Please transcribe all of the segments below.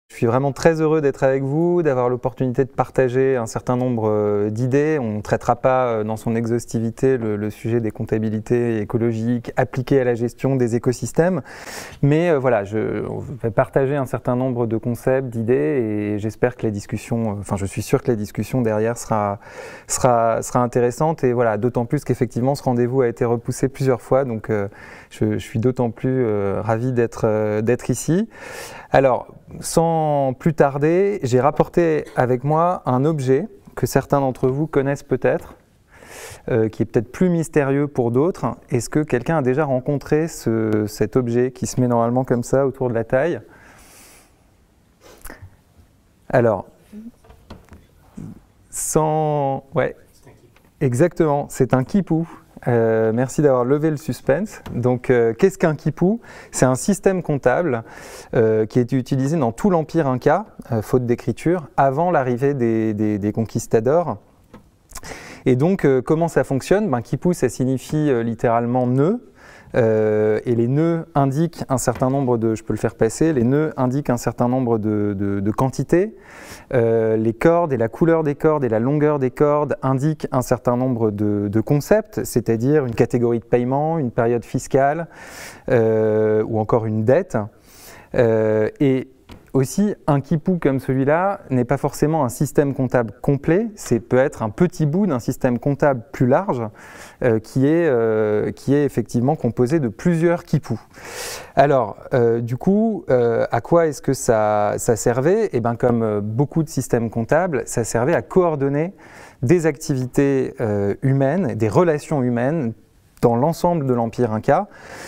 Je suis vraiment très heureux d'être avec vous, d'avoir l'opportunité de partager un certain nombre d'idées. On ne traitera pas dans son exhaustivité le sujet des comptabilités écologiques appliquées à la gestion des écosystèmes. Mais voilà, je vais partager un certain nombre de concepts, d'idées, et j'espère que la discussion, enfin je suis sûr que la discussion derrière sera intéressante. Et voilà, d'autant plus qu'effectivement ce rendez-vous a été repoussé plusieurs fois, donc je suis d'autant plus ravi d'être ici. Alors, sans plus tarder, j'ai rapporté avec moi un objet que certains d'entre vous connaissent peut-être, qui est peut-être plus mystérieux pour d'autres. Est-ce que quelqu'un a déjà rencontré cet objet qui se met normalement comme ça autour de la taille? Alors, ouais, exactement, c'est un quipou. Merci d'avoir levé le suspense. Donc, qu'est-ce qu'un quipou? C'est un système comptable qui a été utilisé dans tout l'Empire Inca, faute d'écriture, avant l'arrivée des conquistadors. Et donc, comment ça fonctionne? Quipou, ça signifie littéralement nœud. Et les nœuds indiquent un certain nombre de, je peux le faire passer, les nœuds indiquent un certain nombre de quantités. Les cordes et la couleur des cordes et la longueur des cordes indiquent un certain nombre de concepts, c'est-à-dire une catégorie de paiement, une période fiscale ou encore une dette. Et aussi, un quipou comme celui-là n'est pas forcément un système comptable complet, c'est peut être un petit bout d'un système comptable plus large qui est effectivement composé de plusieurs quipous. Alors, du coup, à quoi est-ce que ça servait? Eh bien, comme beaucoup de systèmes comptables, ça servait à coordonner des activités humaines, des relations humaines dans l'ensemble de l'Empire Inca,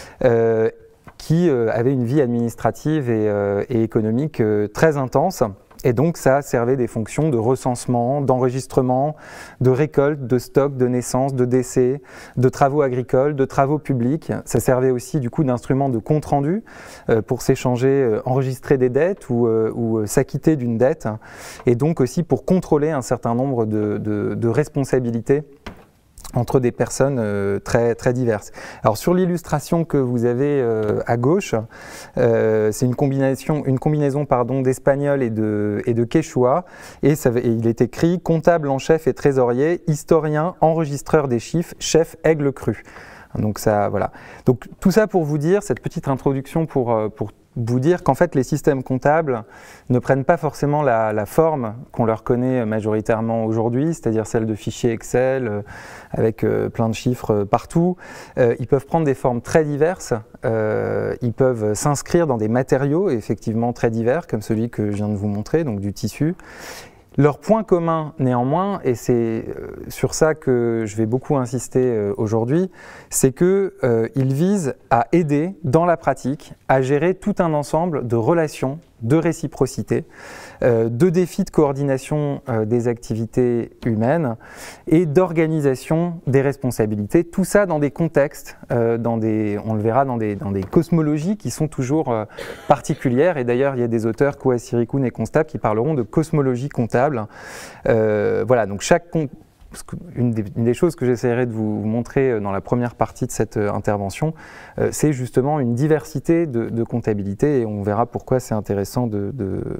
qui avait une vie administrative et économique très intense. Et donc ça servait des fonctions de recensement, d'enregistrement, de récolte, de stock, de naissance, de décès, de travaux agricoles, de travaux publics. Ça servait aussi du coup d'instrument de compte rendu pour s'échanger, enregistrer des dettes ou s'acquitter d'une dette. Et donc aussi pour contrôler un certain nombre de responsabilités entre des personnes très diverses. Alors sur l'illustration que vous avez à gauche, c'est une combinaison d'espagnol et de quechua, et il est écrit « comptable en chef et trésorier, historien, enregistreur des chiffres, chef aigle cru ». Donc ça, voilà. Donc tout ça pour vous dire, cette petite introduction pour vous dire qu'en fait les systèmes comptables ne prennent pas forcément la forme qu'on leur connaît majoritairement aujourd'hui, c'est-à-dire celle de fichiers Excel avec plein de chiffres partout. Ils peuvent prendre des formes très diverses, ils peuvent s'inscrire dans des matériaux effectivement très divers comme celui que je viens de vous montrer, donc du tissu. Leur point commun néanmoins, et c'est sur ça que je vais beaucoup insister aujourd'hui, c'est qu'ils visent à aider dans la pratique à gérer tout un ensemble de relations, de réciprocité, de défis de coordination des activités humaines et d'organisation des responsabilités. Tout ça dans des contextes, on le verra, dans des cosmologies qui sont toujours particulières. Et d'ailleurs, il y a des auteurs, Kouassiri-Koun et Constab, qui parleront de cosmologie comptable. Voilà, donc une des choses que j'essaierai de vous montrer dans la première partie de cette intervention, c'est justement une diversité de comptabilité, et on verra pourquoi c'est intéressant de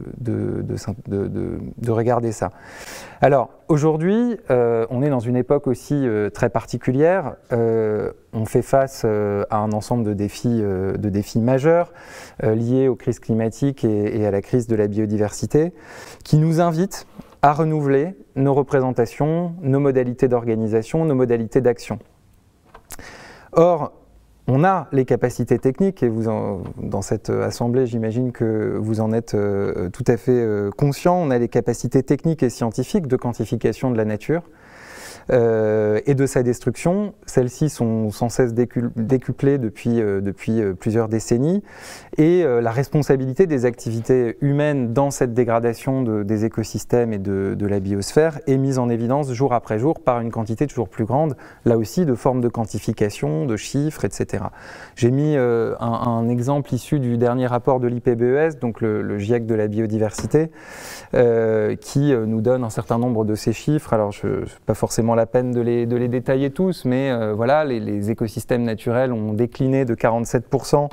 regarder ça. Alors aujourd'hui, on est dans une époque aussi très particulière. On fait face à un ensemble de défis majeurs liés aux crises climatiques et à la crise de la biodiversité, qui nous invitent à renouveler nos représentations, nos modalités d'organisation, nos modalités d'action. Or, on a les capacités techniques, et dans cette assemblée, j'imagine que vous en êtes tout à fait conscient, on a les capacités techniques et scientifiques de quantification de la nature et de sa destruction. Celles-ci sont sans cesse décuplées depuis plusieurs décennies, et la responsabilité des activités humaines dans cette dégradation des écosystèmes et de la biosphère est mise en évidence jour après jour par une quantité toujours plus grande, là aussi de formes de quantification, de chiffres, etc. J'ai mis un exemple issu du dernier rapport de l'IPBES, donc le GIEC de la biodiversité, qui nous donne un certain nombre de ces chiffres. Alors je ne vais pas forcément forcément la peine de les détailler tous, mais voilà, les écosystèmes naturels ont décliné de 47%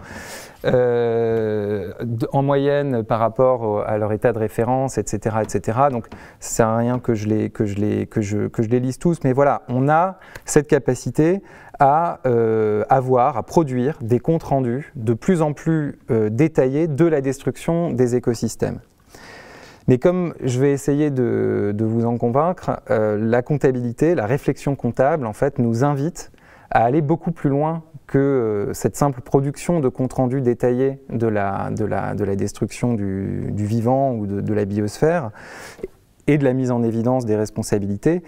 en moyenne par rapport à leur état de référence, etc., etc. Donc, ça sert à rien que je les lise tous, mais voilà, on a cette capacité à produire des comptes rendus de plus en plus détaillés de la destruction des écosystèmes. Mais comme je vais essayer de vous en convaincre, la comptabilité, la réflexion comptable, en fait, nous invite à aller beaucoup plus loin que cette simple production de comptes rendus détaillés de la destruction du vivant ou de la biosphère et de la mise en évidence des responsabilités,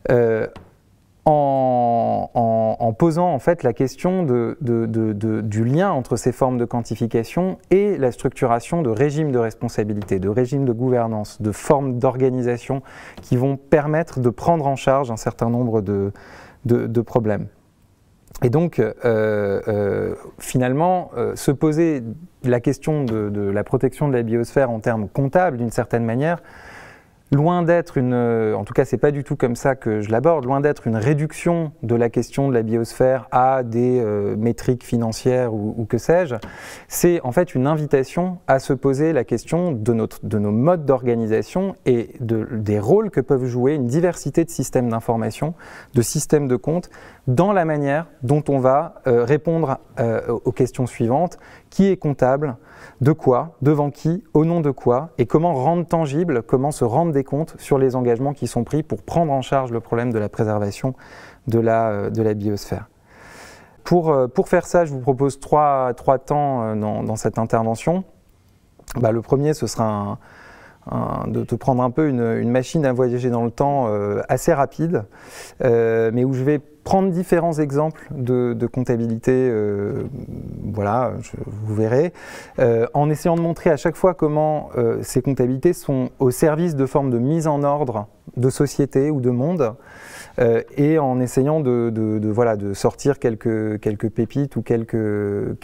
en posant en fait la question du lien entre ces formes de quantification et la structuration de régimes de responsabilité, de régimes de gouvernance, de formes d'organisation qui vont permettre de prendre en charge un certain nombre de problèmes. Et donc, finalement, se poser la question de la protection de la biosphère en termes comptables, d'une certaine manière, loin d'être en tout cas c'est pas du tout comme ça que je l'aborde, loin d'être une réduction de la question de la biosphère à des métriques financières ou que sais-je, c'est en fait une invitation à se poser la question de nos modes d'organisation et des rôles que peuvent jouer une diversité de systèmes d'information, de systèmes de comptes, dans la manière dont on va répondre aux questions suivantes. Qui est comptable? De quoi? Devant qui? Au nom de quoi? Et comment rendre tangible, comment se rendre des comptes sur les engagements qui sont pris pour prendre en charge le problème de la préservation de la biosphère. Pour faire ça, je vous propose trois temps dans cette intervention. Le premier, ce sera de te prendre un peu une machine à voyager dans le temps assez rapide, mais où je vais prendre différents exemples de comptabilité, voilà, vous verrez, en essayant de montrer à chaque fois comment ces comptabilités sont au service de formes de mise en ordre de société ou de monde, et en essayant voilà, de sortir quelques pépites ou quelques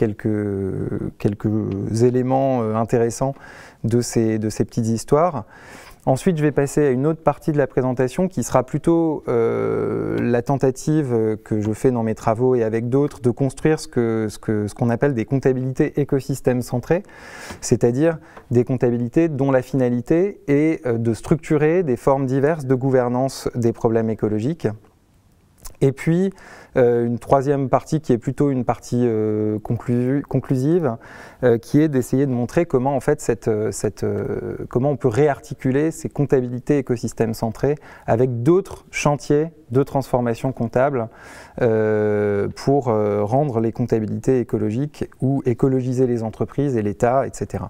éléments intéressants de ces petites histoires. Ensuite, je vais passer à une autre partie de la présentation qui sera plutôt la tentative que je fais dans mes travaux et avec d'autres de construire ce qu'on appelle des comptabilités écosystèmes centrées, c'est-à-dire des comptabilités dont la finalité est de structurer des formes diverses de gouvernance des problèmes écologiques. Et puis, une troisième partie qui est plutôt une partie conclusive, qui est d'essayer de montrer comment, en fait, comment on peut réarticuler ces comptabilités écosystèmes centrés avec d'autres chantiers de transformation comptable pour rendre les comptabilités écologiques ou écologiser les entreprises et l'État, etc.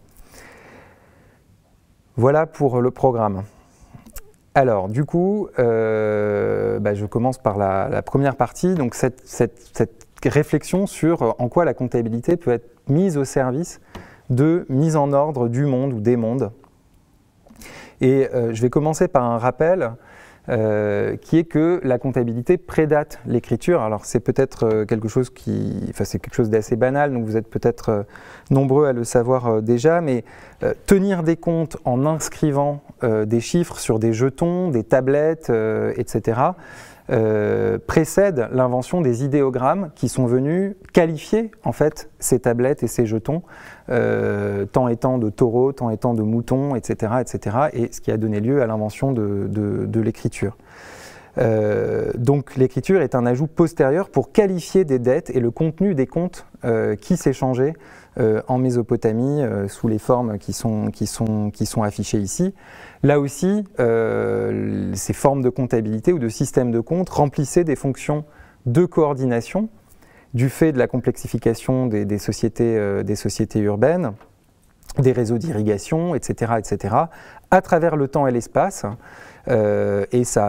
Voilà pour le programme. Alors, du coup, je commence par la première partie, donc cette réflexion sur en quoi la comptabilité peut être mise au service de mise en ordre du monde ou des mondes. Et je vais commencer par un rappel qui est que la comptabilité prédate l'écriture. Alors c'est peut-être quelque chose c'est quelque chose d'assez banal, donc vous êtes peut-être nombreux à le savoir déjà, mais tenir des comptes en inscrivant des chiffres sur des jetons, des tablettes, etc., précède l'invention des idéogrammes qui sont venus qualifier en fait ces tablettes et ces jetons, tant étant de taureaux, tant étant de moutons, etc., etc., et ce qui a donné lieu à l'invention de l'écriture. Donc l'écriture est un ajout postérieur pour qualifier des dettes et le contenu des comptes qui s'échangeaient en Mésopotamie sous les formes qui sont affichées ici. Là aussi, ces formes de comptabilité ou de systèmes de comptes remplissaient des fonctions de coordination du fait de la complexification des sociétés urbaines, des réseaux d'irrigation, etc., etc., à travers le temps et l'espace. Et ça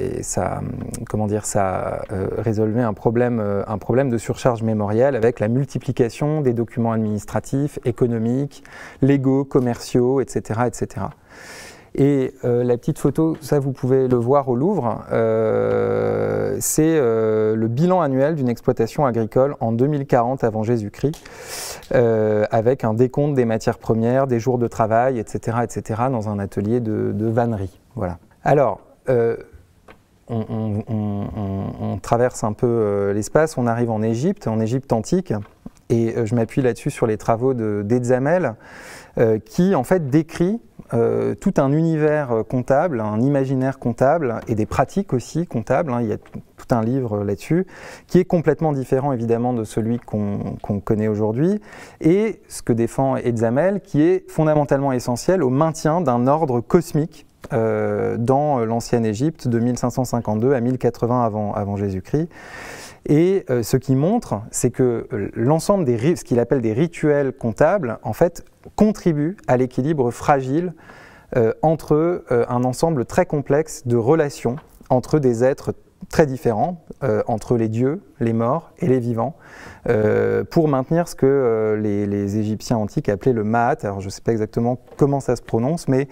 résolvait un problème de surcharge mémorielle avec la multiplication des documents administratifs, économiques, légaux, commerciaux, etc., etc. Et la petite photo, ça vous pouvez le voir au Louvre, c'est le bilan annuel d'une exploitation agricole en 2040 avant Jésus-Christ, avec un décompte des matières premières, des jours de travail, etc., etc., dans un atelier de vannerie. Voilà. Alors, on traverse un peu l'espace, on arrive en Égypte antique, et je m'appuie là-dessus sur les travaux d'Edzamel, qui en fait décrit tout un univers comptable, un imaginaire comptable et des pratiques aussi comptables, hein, il y a tout un livre là-dessus, qui est complètement différent évidemment de celui qu'on connaît aujourd'hui, et ce que défend Edzamel, qui est fondamentalement essentiel au maintien d'un ordre cosmique dans l'ancienne Égypte de 1552 à 1080 avant Jésus-Christ. Et ce qui montre, c'est que l'ensemble ce qu'il appelle des rituels comptables, en fait, contribue à l'équilibre fragile entre un ensemble très complexe de relations entre des êtres très différents, entre les dieux, les morts et les vivants, pour maintenir ce que les Égyptiens antiques appelaient le Ma'at. Alors je ne sais pas exactement comment ça se prononce, mais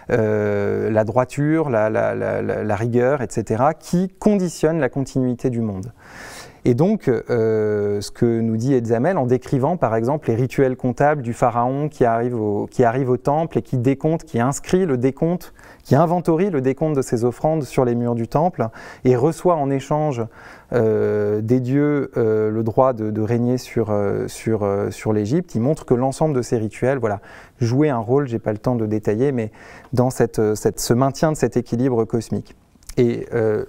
la droiture, la rigueur, etc., qui conditionnent la continuité du monde. Et donc, ce que nous dit Edzamel en décrivant par exemple les rituels comptables du pharaon qui arrive au temple et qui décompte, qui inscrit le décompte, qui inventorie le décompte de ses offrandes sur les murs du temple et reçoit en échange des dieux le droit de régner sur l'Égypte. Il montre que l'ensemble de ces rituels jouaient un rôle, je n'ai pas le temps de détailler, mais dans ce maintien de cet équilibre cosmique. Et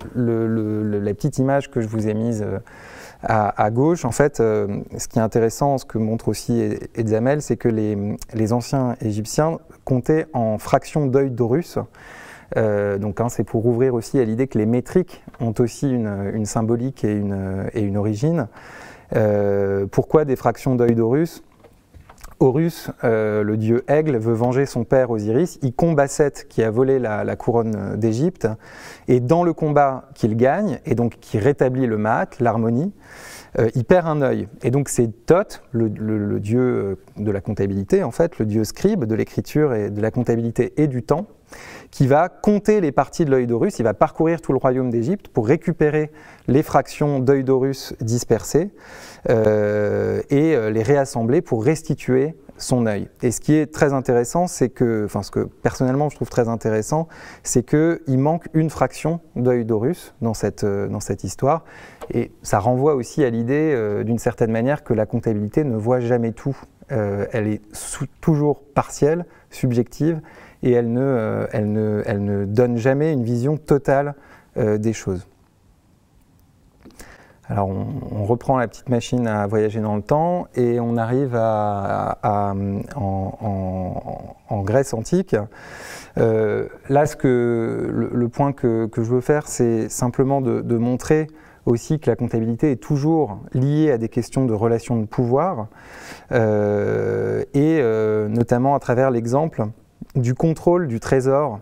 la petite image que je vous ai mise à gauche, en fait, ce qui est intéressant, ce que montre aussi Edzamel, c'est que les anciens Égyptiens comptaient en fractions d'œil d'Horus. Donc c'est pour ouvrir aussi à l'idée que les métriques ont aussi une symbolique et une origine. Pourquoi des fractions d'œil d'Horus ? Horus, le dieu aigle, veut venger son père Osiris. Il combat Seth qui a volé la couronne d'Égypte. Et dans le combat qu'il gagne, et donc qui rétablit le Ma'at, l'harmonie, il perd un œil. Et donc c'est Thoth, le dieu de la comptabilité, en fait, le dieu scribe de l'écriture et de la comptabilité et du temps, qui va compter les parties de l'œil d'Horus. Il va parcourir tout le royaume d'Égypte pour récupérer les fractions d'œil d'Horus dispersées et les réassembler pour restituer son œil. Et ce qui est très intéressant, c'est que, ce que personnellement je trouve très intéressant, c'est qu'il manque une fraction d'œil d'Horus dans cette histoire. Et ça renvoie aussi à l'idée, d'une certaine manière, que la comptabilité ne voit jamais tout. Elle est toujours partielle, subjective, et elle ne donne jamais une vision totale des choses. Alors on reprend la petite machine à voyager dans le temps et on arrive en Grèce antique. Là, le point que je veux faire, c'est simplement de montrer aussi que la comptabilité est toujours liée à des questions de relations de pouvoir, et notamment à travers l'exemple du contrôle du trésor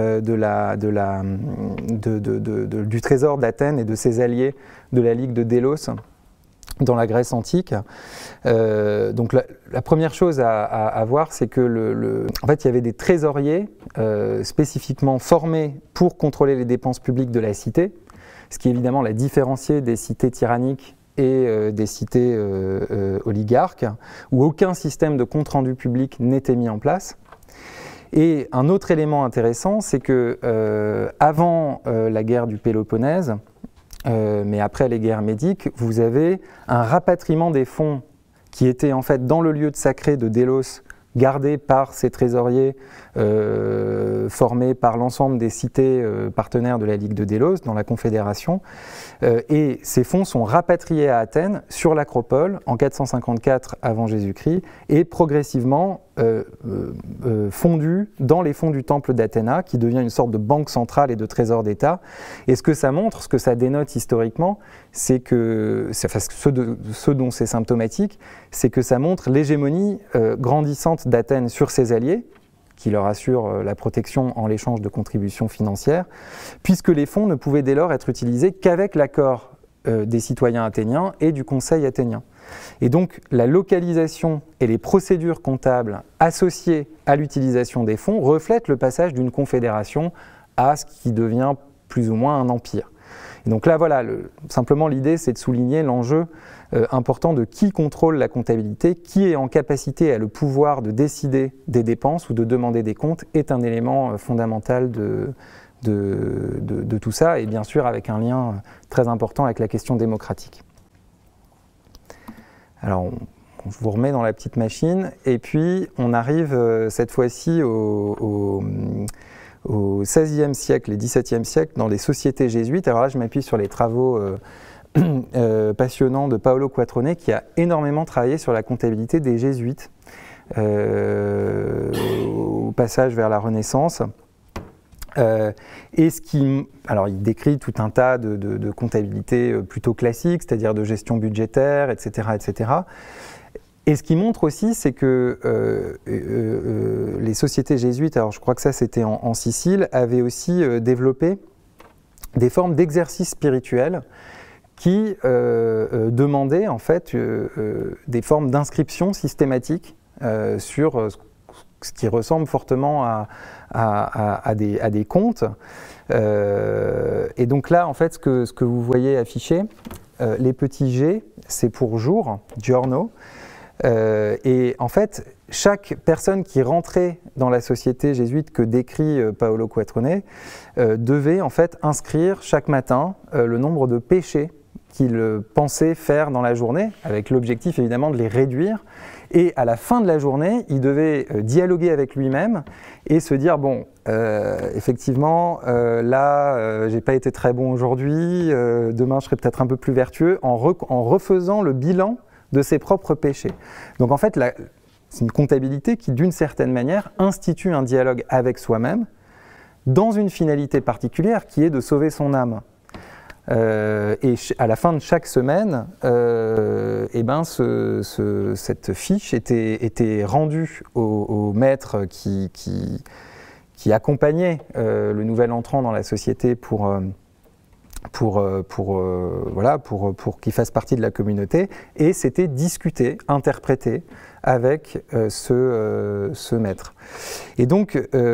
du trésor d'Athènes et de ses alliés de la Ligue de Délos dans la Grèce antique. Donc la première chose à voir, c'est que en fait, il y avait des trésoriers spécifiquement formés pour contrôler les dépenses publiques de la cité, ce qui évidemment la différenciait des cités tyranniques et des cités oligarques, où aucun système de compte-rendu public n'était mis en place. Et un autre élément intéressant, c'est que avant la guerre du Péloponnèse, mais après les guerres médiques, vous avez un rapatriement des fonds qui étaient en fait dans le lieu sacré de Délos, gardés par ces trésoriers formés par l'ensemble des cités partenaires de la Ligue de Délos dans la Confédération. Et ces fonds sont rapatriés à Athènes sur l'Acropole en 454 avant Jésus-Christ et progressivement fondus dans les fonds du temple d'Athéna, qui devient une sorte de banque centrale et de trésor d'État. Et ce que ça montre, ce que ça dénote historiquement, c'est que, ce dont c'est symptomatique, c'est que ça montre l'hégémonie grandissante d'Athènes sur ses alliés, qui leur assure la protection en l'échange de contributions financières, puisque les fonds ne pouvaient dès lors être utilisés qu'avec l'accord des citoyens athéniens et du Conseil athénien. Et donc la localisation et les procédures comptables associées à l'utilisation des fonds reflètent le passage d'une confédération à ce qui devient plus ou moins un empire. Et donc là, voilà, simplement l'idée, c'est de souligner l'enjeu important de qui contrôle la comptabilité, qui est en capacité à le pouvoir de décider des dépenses ou de demander des comptes, est un élément fondamental de de tout ça, et bien sûr avec un lien très important avec la question démocratique. Alors, on vous remet dans la petite machine, et puis on arrive cette fois-ci au XVIe siècle et XVIIe siècle dans les sociétés jésuites. Alors là, je m'appuie sur les travaux passionnants de Paolo Quattrone, qui a énormément travaillé sur la comptabilité des jésuites au passage vers la Renaissance. Alors, il décrit tout un tas de comptabilité plutôt classique, c'est-à-dire de gestion budgétaire, etc., etc. Et ce qu'il montre aussi, c'est que les sociétés jésuites, alors je crois que ça c'était en Sicile, avaient aussi développé des formes d'exercice spirituel qui demandaient en fait des formes d'inscription systématique sur ce qui ressemble fortement à des comptes. Et donc là, en fait, ce que vous voyez affiché, les petits G, c'est pour jour, giorno. Et en fait, chaque personne qui rentrait dans la société jésuite que décrit Paolo Quattrone devait en fait inscrire chaque matin le nombre de péchés qu'il pensait faire dans la journée, avec l'objectif évidemment de les réduire. Et à la fin de la journée, il devait dialoguer avec lui-même et se dire, bon, effectivement, là, j'ai pas été très bon aujourd'hui, demain je serai peut-être un peu plus vertueux, en refaisant le bilan de ses propres péchés. Donc en fait, c'est une comptabilité qui, d'une certaine manière, institue un dialogue avec soi-même dans une finalité particulière qui est de sauver son âme. Et à la fin de chaque semaine, cette fiche était rendue au maître qui accompagnait le nouvel entrant dans la société pour qu'il fasse partie de la communauté, et c'était discuté, interprété avec ce maître. Et donc,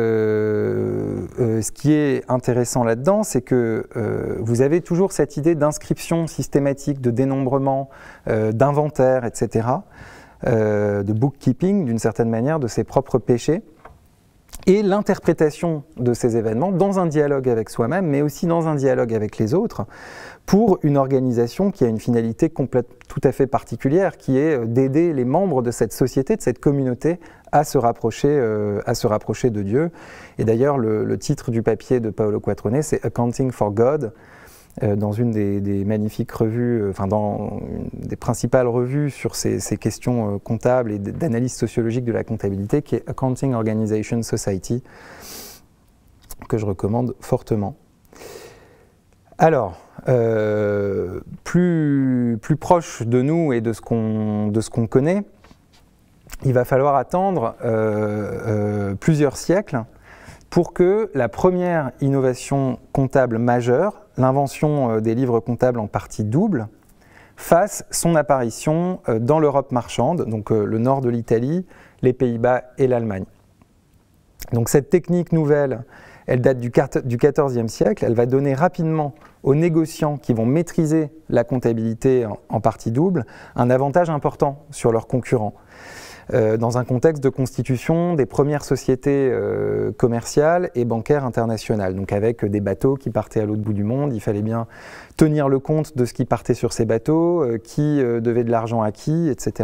ce qui est intéressant là-dedans, c'est que vous avez toujours cette idée d'inscription systématique, de dénombrement, d'inventaire, etc., de bookkeeping, d'une certaine manière, de ses propres péchés, et l'interprétation de ces événements dans un dialogue avec soi-même, mais aussi dans un dialogue avec les autres, pour une organisation qui a une finalité tout à fait particulière, qui est d'aider les membres de cette société, de cette communauté, à se rapprocher de Dieu. Et d'ailleurs, le titre du papier de Paolo Quattrone, c'est « Accounting for God », dans une des magnifiques revues, enfin dans une des principales revues sur ces questions comptables et d'analyse sociologique de la comptabilité, qui est Accounting Organization Society, que je recommande fortement. Alors, plus proche de nous et de ce qu'on connaît, il va falloir attendre plusieurs siècles pour que la première innovation comptable majeure, l'invention des livres comptables en partie double, fasse son apparition dans l'Europe marchande, donc le nord de l'Italie, les Pays-Bas et l'Allemagne. Donc cette technique nouvelle, elle date du XIVe siècle, elle va donner rapidement aux négociants qui vont maîtriser la comptabilité en partie double un avantage important sur leurs concurrents. Dans un contexte de constitution des premières sociétés commerciales et bancaires internationales. Donc avec des bateaux qui partaient à l'autre bout du monde, il fallait bien tenir le compte de ce qui partait sur ces bateaux, qui devait de l'argent à qui, etc.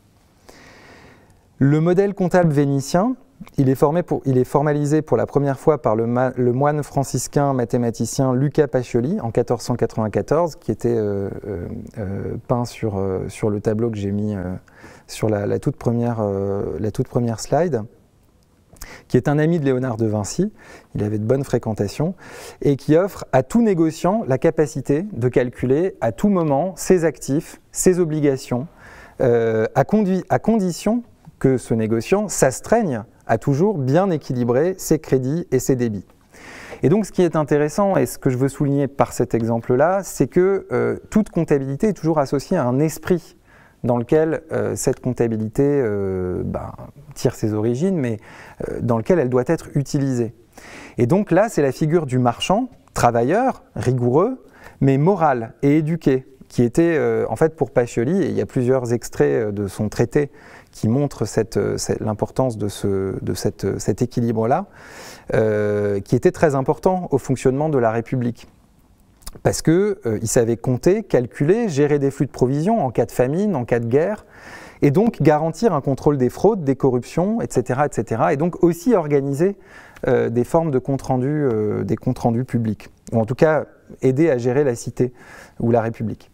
Le modèle comptable vénitien, il est formalisé pour la première fois par le moine franciscain mathématicien Luca Pacioli en 1494, qui était peint sur le tableau que j'ai mis sur la toute première slide, qui est un ami de Léonard de Vinci, il avait de bonnes fréquentations, et qui offre à tout négociant la capacité de calculer à tout moment ses actifs, ses obligations, à condition que ce négociant s'astreigne à toujours bien équilibrer ses crédits et ses débits. Et donc ce qui est intéressant, et ce que je veux souligner par cet exemple-là, c'est que toute comptabilité est toujours associée à un esprit dans lequel cette comptabilité tire ses origines, mais dans lequel elle doit être utilisée. Et donc là, c'est la figure du marchand, travailleur, rigoureux, mais moral et éduqué, qui était en fait pour Pacioli, et il y a plusieurs extraits de son traité qui montre l'importance de cet équilibre-là, qui était très important au fonctionnement de la République. Parce qu'ils savaient compter, calculer, gérer des flux de provisions en cas de famine, en cas de guerre, et donc garantir un contrôle des fraudes, des corruptions, etc., etc., et donc aussi organiser des formes de comptes rendus publics, ou en tout cas aider à gérer la cité ou la République.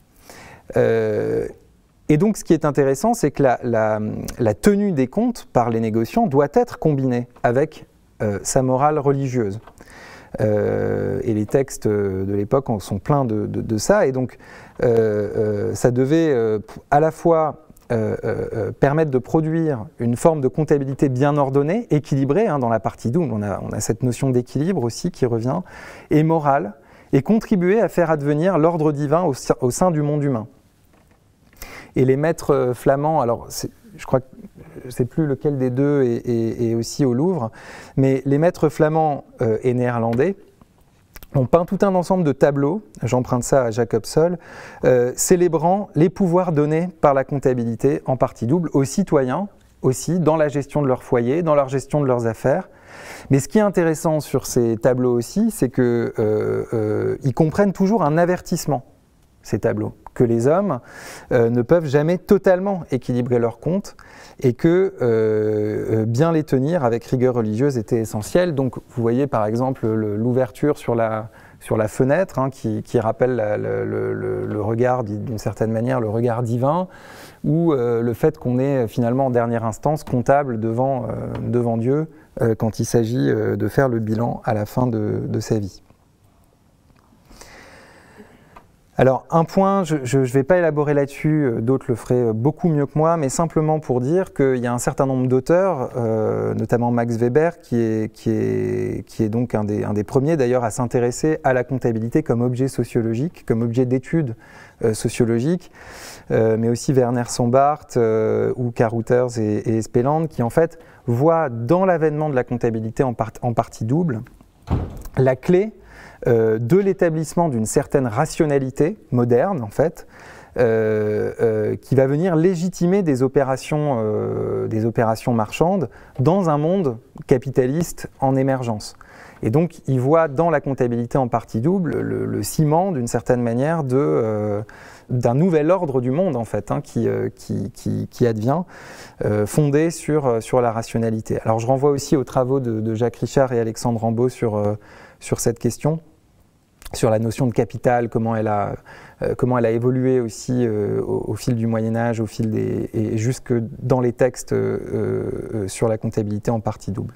Et donc ce qui est intéressant, c'est que la tenue des comptes par les négociants doit être combinée avec sa morale religieuse. Et les textes de l'époque en sont pleins de ça, et donc ça devait à la fois permettre de produire une forme de comptabilité bien ordonnée, équilibrée, hein, dans la partie double, on a cette notion d'équilibre aussi qui revient, et morale, et contribuer à faire advenir l'ordre divin au sein du monde humain. Et les maîtres flamands, alors je crois que je ne sais plus lequel des deux est aussi au Louvre, mais les maîtres flamands et néerlandais ont peint tout un ensemble de tableaux, j'emprunte ça à Jacob Sol, célébrant les pouvoirs donnés par la comptabilité en partie double aux citoyens, aussi dans la gestion de leur foyer, dans leur gestion de leurs affaires. Mais ce qui est intéressant sur ces tableaux aussi, c'est qu'ils comprennent toujours un avertissement, ces tableaux, que les hommes ne peuvent jamais totalement équilibrer leurs comptes, et que bien les tenir avec rigueur religieuse était essentiel. Donc vous voyez par exemple l'ouverture sur la fenêtre, hein, qui rappelle le regard, d'une certaine manière, le regard divin, ou le fait qu'on est finalement en dernière instance comptable devant Dieu quand il s'agit de faire le bilan à la fin de sa vie. Alors un point, je ne vais pas élaborer là-dessus, d'autres le feraient beaucoup mieux que moi, mais simplement pour dire qu'il y a un certain nombre d'auteurs, notamment Max Weber, qui est donc un des premiers d'ailleurs à s'intéresser à la comptabilité comme objet sociologique, comme objet d'étude sociologique, mais aussi Werner Sombart ou Carothers et Espeland, qui en fait voient dans l'avènement de la comptabilité en partie double la clé de l'établissement d'une certaine rationalité moderne, en fait, qui va venir légitimer des opérations marchandes dans un monde capitaliste en émergence. Et donc, il voit dans la comptabilité en partie double le ciment, d'une certaine manière, d'un nouvel ordre du monde, en fait, hein, qui advient, fondé sur la rationalité. Alors, je renvoie aussi aux travaux de Jacques Richard et Alexandre Rambaud sur cette question, sur la notion de capital, comment elle a évolué aussi au fil du Moyen-Âge, et jusque dans les textes sur la comptabilité en partie double.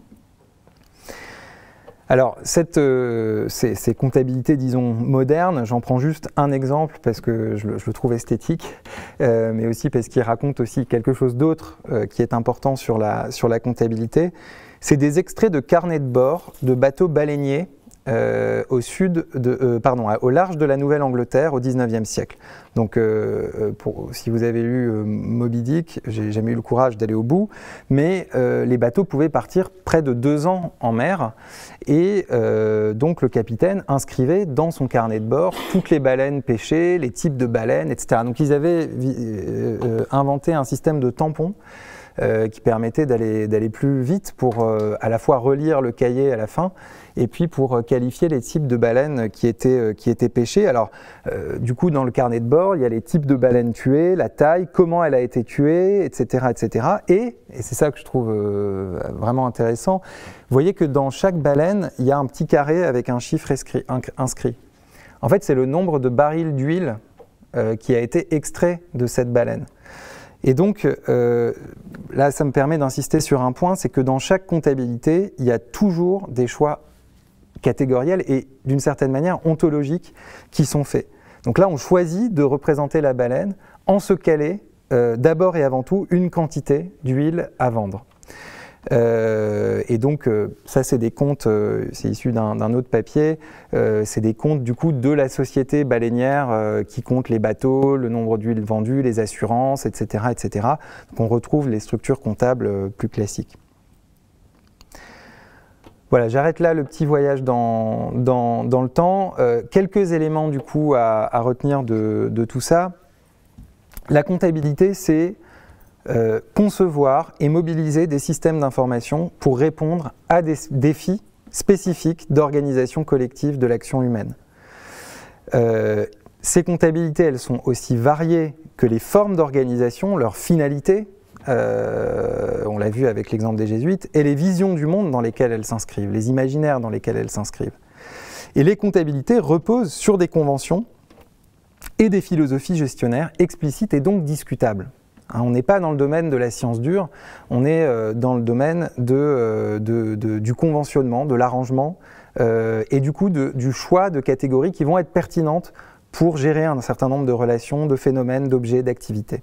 Alors, ces comptabilités, disons, modernes, j'en prends juste un exemple parce que je le trouve esthétique, mais aussi parce qu'il raconte aussi quelque chose d'autre qui est important sur la comptabilité. C'est des extraits de carnets de bord de bateaux baleiniers au large de la Nouvelle-Angleterre au XIXe siècle. Donc, si vous avez lu Moby Dick, j'ai jamais eu le courage d'aller au bout, mais les bateaux pouvaient partir près de 2 ans en mer, et donc le capitaine inscrivait dans son carnet de bord toutes les baleines pêchées, les types de baleines, etc. Donc ils avaient inventé un système de tampons qui permettait d'aller plus vite pour à la fois relire le cahier à la fin et puis pour qualifier les types de baleines qui étaient pêchées. Alors du coup dans le carnet de bord il y a les types de baleines tuées, la taille, comment elle a été tuée, etc. etc. Et c'est ça que je trouve vraiment intéressant, vous voyez que dans chaque baleine il y a un petit carré avec un chiffre inscrit. En fait c'est le nombre de barils d'huile qui a été extrait de cette baleine. Et donc, là, ça me permet d'insister sur un point, c'est que dans chaque comptabilité, il y a toujours des choix catégoriels et, d'une certaine manière, ontologiques qui sont faits. Donc là, on choisit de représenter la baleine en ce qu'elle est, d'abord et avant tout, une quantité d'huile à vendre. Et donc, ça, c'est des comptes, c'est issu d'un autre papier, c'est des comptes du coup de la société baleinière qui compte les bateaux, le nombre d'huiles vendues, les assurances, etc., etc. Donc, on retrouve les structures comptables plus classiques. Voilà, j'arrête là le petit voyage dans le temps. Quelques éléments du coup à retenir de tout ça. La comptabilité, c'est concevoir et mobiliser des systèmes d'information pour répondre à des défis spécifiques d'organisation collective de l'action humaine. Ces comptabilités, elles sont aussi variées que les formes d'organisation, leurs finalités, on l'a vu avec l'exemple des jésuites, et les visions du monde dans lesquelles elles s'inscrivent, les imaginaires dans lesquels elles s'inscrivent. Et les comptabilités reposent sur des conventions et des philosophies gestionnaires explicites et donc discutables. On n'est pas dans le domaine de la science dure, on est dans le domaine du conventionnement, de l'arrangement et du coup du choix de catégories qui vont être pertinentes pour gérer un certain nombre de relations, de phénomènes, d'objets, d'activités.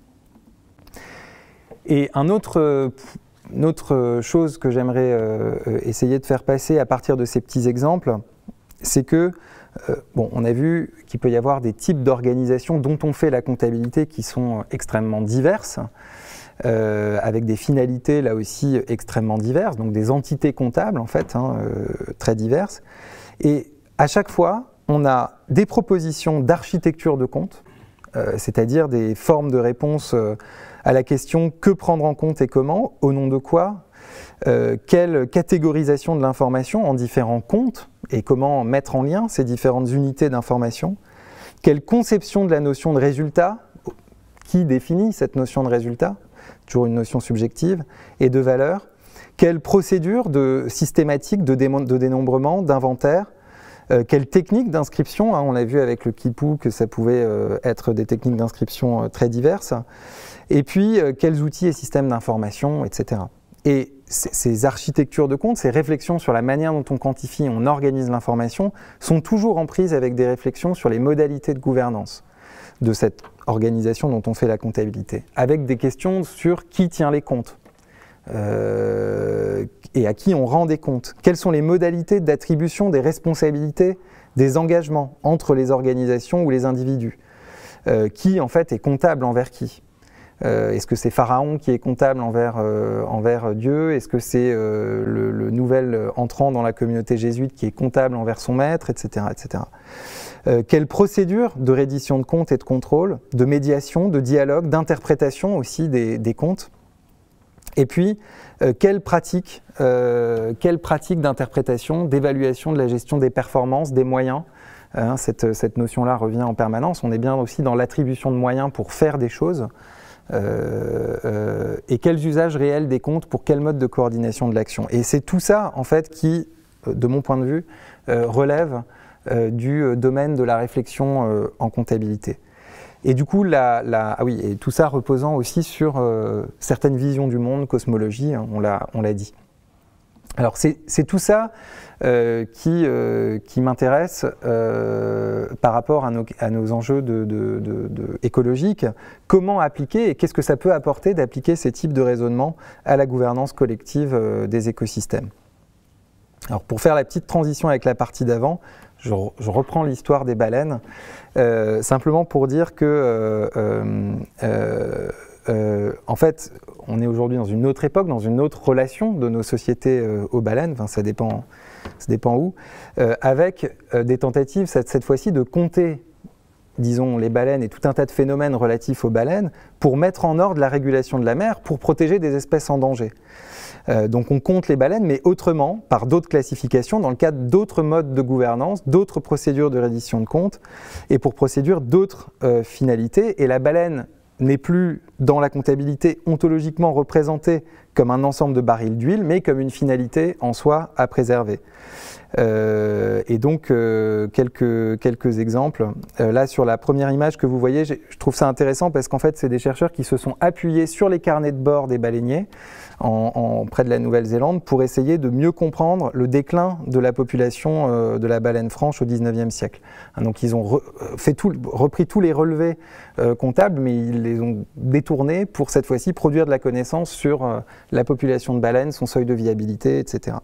Et une autre chose que j'aimerais essayer de faire passer à partir de ces petits exemples, c'est que, on a vu qu'il peut y avoir des types d'organisations dont on fait la comptabilité qui sont extrêmement diverses, avec des finalités là aussi extrêmement diverses, donc des entités comptables en fait, très diverses. Et à chaque fois, on a des propositions d'architecture de compte, c'est-à-dire des formes de réponse à la question que prendre en compte et comment, au nom de quoi, quelle catégorisation de l'information en différents comptes et comment mettre en lien ces différentes unités d'information, quelle conception de la notion de résultat, qui définit cette notion de résultat, toujours une notion subjective, et de valeur, quelle procédure systématique de dénombrement, d'inventaire, quelle technique d'inscription, on l'a vu avec le Kipou que ça pouvait être des techniques d'inscription très diverses, et puis quels outils et systèmes d'information, etc. Et ces architectures de compte, ces réflexions sur la manière dont on quantifie, on organise l'information, sont toujours en prise avec des réflexions sur les modalités de gouvernance de cette organisation dont on fait la comptabilité, avec des questions sur qui tient les comptes et à qui on rend des comptes. Quelles sont les modalités d'attribution des responsabilités, des engagements entre les organisations ou les individus, qui en fait est comptable envers qui? Est-ce que c'est Pharaon qui est comptable envers Dieu? Est-ce que c'est le nouvel entrant dans la communauté jésuite qui est comptable envers son maître, etc. etc. Quelle procédure de reddition de comptes et de contrôle, de médiation, de dialogue, d'interprétation aussi des comptes? Et puis, quelle pratique d'interprétation, d'évaluation de la gestion des performances, des moyens? Cette notion-là revient en permanence. On est bien aussi dans l'attribution de moyens pour faire des choses. Et quels usages réels des comptes pour quel mode de coordination de l'action. Et c'est tout ça, en fait, qui, de mon point de vue, relève du domaine de la réflexion en comptabilité. Et du coup, et tout ça reposant aussi sur certaines visions du monde, cosmologie, on l'a dit. Alors c'est tout ça qui m'intéresse par rapport à nos enjeux écologiques. Comment appliquer et qu'est-ce que ça peut apporter d'appliquer ces types de raisonnements à la gouvernance collective des écosystèmes. Alors pour faire la petite transition avec la partie d'avant, je reprends l'histoire des baleines, simplement pour dire que en fait, on est aujourd'hui dans une autre époque, dans une autre relation de nos sociétés aux baleines, enfin, ça dépend où, avec des tentatives cette fois-ci de compter, disons, les baleines et tout un tas de phénomènes relatifs aux baleines pour mettre en ordre la régulation de la mer, pour protéger des espèces en danger. Donc on compte les baleines, mais autrement, par d'autres classifications, dans le cadre d'autres modes de gouvernance, d'autres procédures de reddition de comptes, et pour procédure d'autres finalités. Et la baleine n'est plus dans la comptabilité ontologiquement représentée comme un ensemble de barils d'huile, mais comme une finalité en soi à préserver. Et donc, quelques exemples. Là, sur la première image que vous voyez, je trouve ça intéressant parce qu'en fait, c'est des chercheurs qui se sont appuyés sur les carnets de bord des baleiniers près de la Nouvelle-Zélande pour essayer de mieux comprendre le déclin de la population de la baleine franche au XIXe siècle. Donc, ils ont repris tous les relevés comptables, mais ils les ont détournés pour cette fois-ci produire de la connaissance sur la population de baleines, son seuil de viabilité, etc.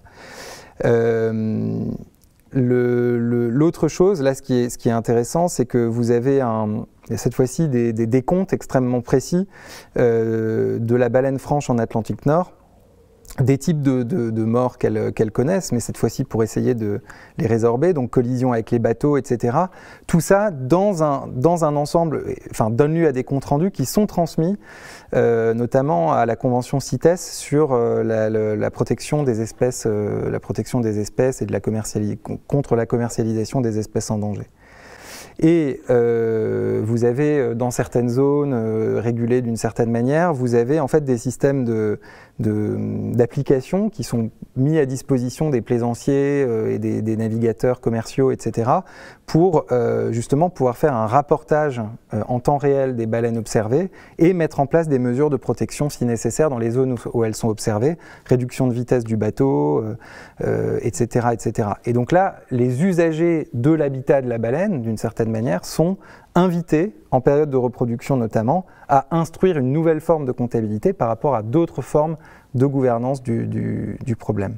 L'autre chose, là, ce qui est intéressant, c'est que vous avez cette fois-ci des décomptes extrêmement précis de la baleine franche en Atlantique Nord, des types de morts qu'elles connaissent, mais cette fois-ci pour essayer de les résorber, donc collision avec les bateaux, etc. Tout ça dans un ensemble, enfin, donne lieu à des comptes rendus qui sont transmis, notamment à la convention CITES sur la protection des espèces, et contre la commercialisation des espèces en danger. Et vous avez dans certaines zones régulées d'une certaine manière, vous avez en fait des systèmes d'applications qui sont mis à disposition des plaisanciers et des navigateurs commerciaux, etc. pour justement pouvoir faire un rapportage en temps réel des baleines observées et mettre en place des mesures de protection si nécessaire dans les zones où elles sont observées, réduction de vitesse du bateau, etc., etc. Et donc là, les usagers de l'habitat de la baleine, d'une certaine manière, sont invités, en période de reproduction notamment, à instruire une nouvelle forme de comptabilité par rapport à d'autres formes de gouvernance du problème.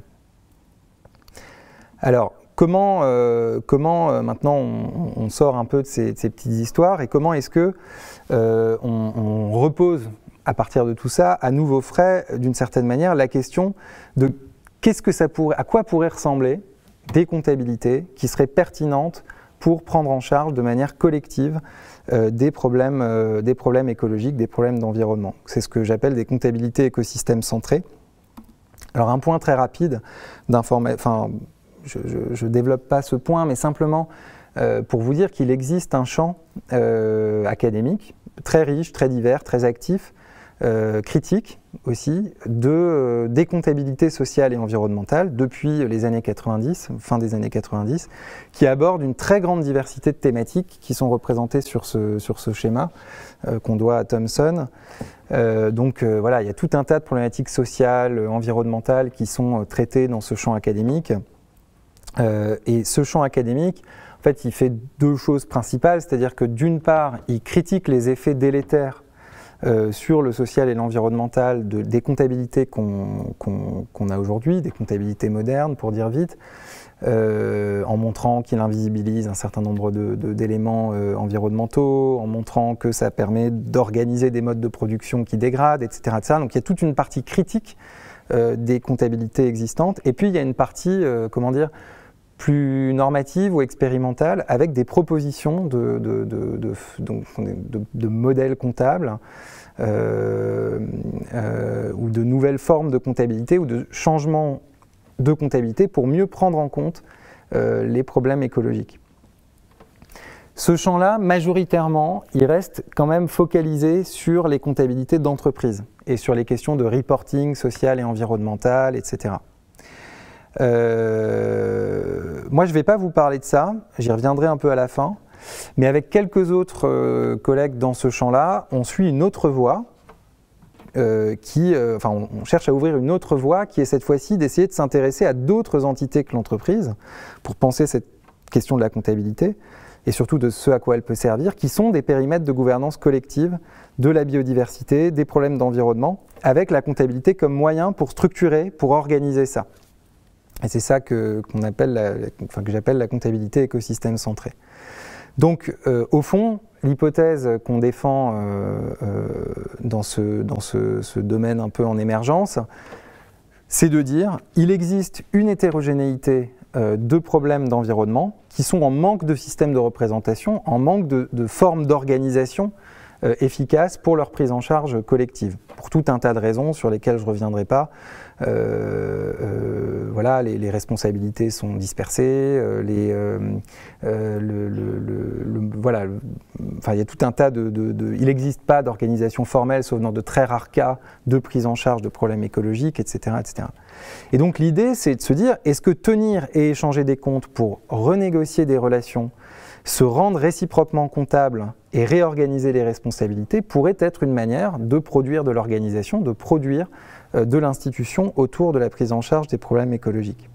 Alors, comment maintenant on sort un peu de ces petites histoires et comment est-ce que on repose à partir de tout ça, à nouveau frais, d'une certaine manière, la question de à quoi pourraient ressembler des comptabilités qui seraient pertinentes pour prendre en charge de manière collective des problèmes écologiques, des problèmes d'environnement. C'est ce que j'appelle des comptabilités écosystèmes centrées. Alors un point très rapide d'information, je ne développe pas ce point, mais simplement pour vous dire qu'il existe un champ académique très riche, très divers, très actif, critique aussi, des comptabilités sociales et environnementales depuis les années 90, fin des années 90, qui aborde une très grande diversité de thématiques qui sont représentées sur ce schéma qu'on doit à Thomson. Voilà, il y a tout un tas de problématiques sociales, environnementales qui sont traitées dans ce champ académique. Et ce champ académique, en fait, il fait deux choses principales, c'est-à-dire que d'une part, il critique les effets délétères sur le social et l'environnemental des comptabilités qu'on a aujourd'hui, des comptabilités modernes pour dire vite, en montrant qu'il invisibilise un certain nombre d'éléments environnementaux, en montrant que ça permet d'organiser des modes de production qui dégradent, etc., etc. Donc il y a toute une partie critique des comptabilités existantes, et puis il y a une partie, comment dire, plus normative ou expérimentale, avec des propositions de modèles comptables ou de nouvelles formes de comptabilité ou de changements de comptabilité pour mieux prendre en compte les problèmes écologiques. Ce champ-là, majoritairement, il reste quand même focalisé sur les comptabilités d'entreprise et sur les questions de reporting social et environnemental, etc. Moi, je ne vais pas vous parler de ça, j'y reviendrai un peu à la fin, mais avec quelques autres collègues dans ce champ-là, on suit une autre voie, on cherche à ouvrir une autre voie qui est cette fois-ci d'essayer de s'intéresser à d'autres entités que l'entreprise pour penser cette question de la comptabilité et surtout de ce à quoi elle peut servir, qui sont des périmètres de gouvernance collective de la biodiversité, des problèmes d'environnement, avec la comptabilité comme moyen pour structurer, pour organiser ça. Et c'est ça que j'appelle la comptabilité écosystème centrée. Donc, au fond, l'hypothèse qu'on défend dans ce domaine un peu en émergence, c'est de dire qu'il existe une hétérogénéité de problèmes d'environnement qui sont en manque de système de représentation, en manque de formes d'organisation efficaces pour leur prise en charge collective, pour tout un tas de raisons sur lesquelles je ne reviendrai pas. Voilà, les responsabilités sont dispersées, il y a tout un tas il n'existe pas d'organisation formelle, sauf dans de très rares cas de prise en charge de problèmes écologiques, etc., etc. Et donc l'idée, c'est de se dire, est-ce que tenir et échanger des comptes pour renégocier des relations, se rendre réciproquement comptable et réorganiser les responsabilités pourrait être une manière de produire de l'organisation, de produire de l'institution autour de la prise en charge des problèmes écologiques.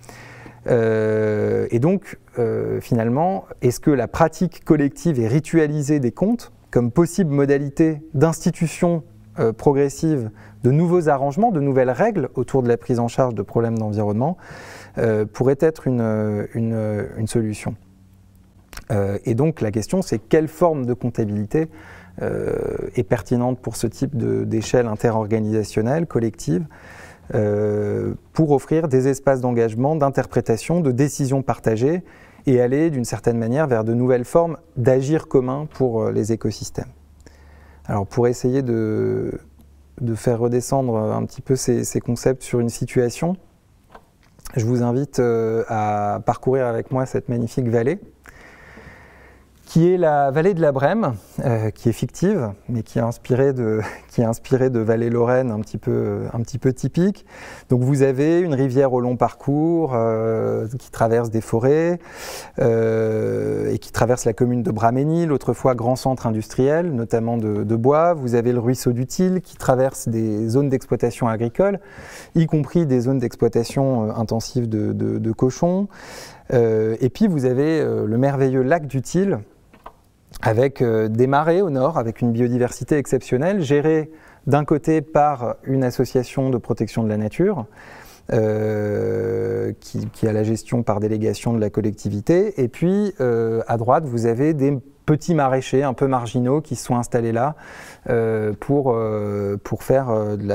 Et donc, finalement, est-ce que la pratique collective et ritualisée des comptes, comme possible modalité d'institution progressive, de nouveaux arrangements, de nouvelles règles autour de la prise en charge de problèmes d'environnement, pourrait être une solution. Et donc la question, c'est quelle forme de comptabilité est pertinente pour ce type d'échelle interorganisationnelle, collective, pour offrir des espaces d'engagement, d'interprétation, de décision partagée et aller d'une certaine manière vers de nouvelles formes d'agir commun pour les écosystèmes. Alors pour essayer de faire redescendre un petit peu ces concepts sur une situation, je vous invite à parcourir avec moi cette magnifique vallée, qui est la vallée de la Brème, qui est fictive, mais qui est inspirée de vallées lorraines un petit peu typiques. Donc vous avez une rivière au long parcours qui traverse des forêts et qui traverse la commune de Braménil, autrefois grand centre industriel, notamment de bois. Vous avez le ruisseau du Til qui traverse des zones d'exploitation agricole, y compris des zones d'exploitation intensive de cochons. Et puis vous avez le merveilleux lac du Til, avec des marais au nord, avec une biodiversité exceptionnelle, gérée d'un côté par une association de protection de la nature, qui a la gestion par délégation de la collectivité, et puis à droite vous avez des petits maraîchers un peu marginaux qui se sont installés là pour faire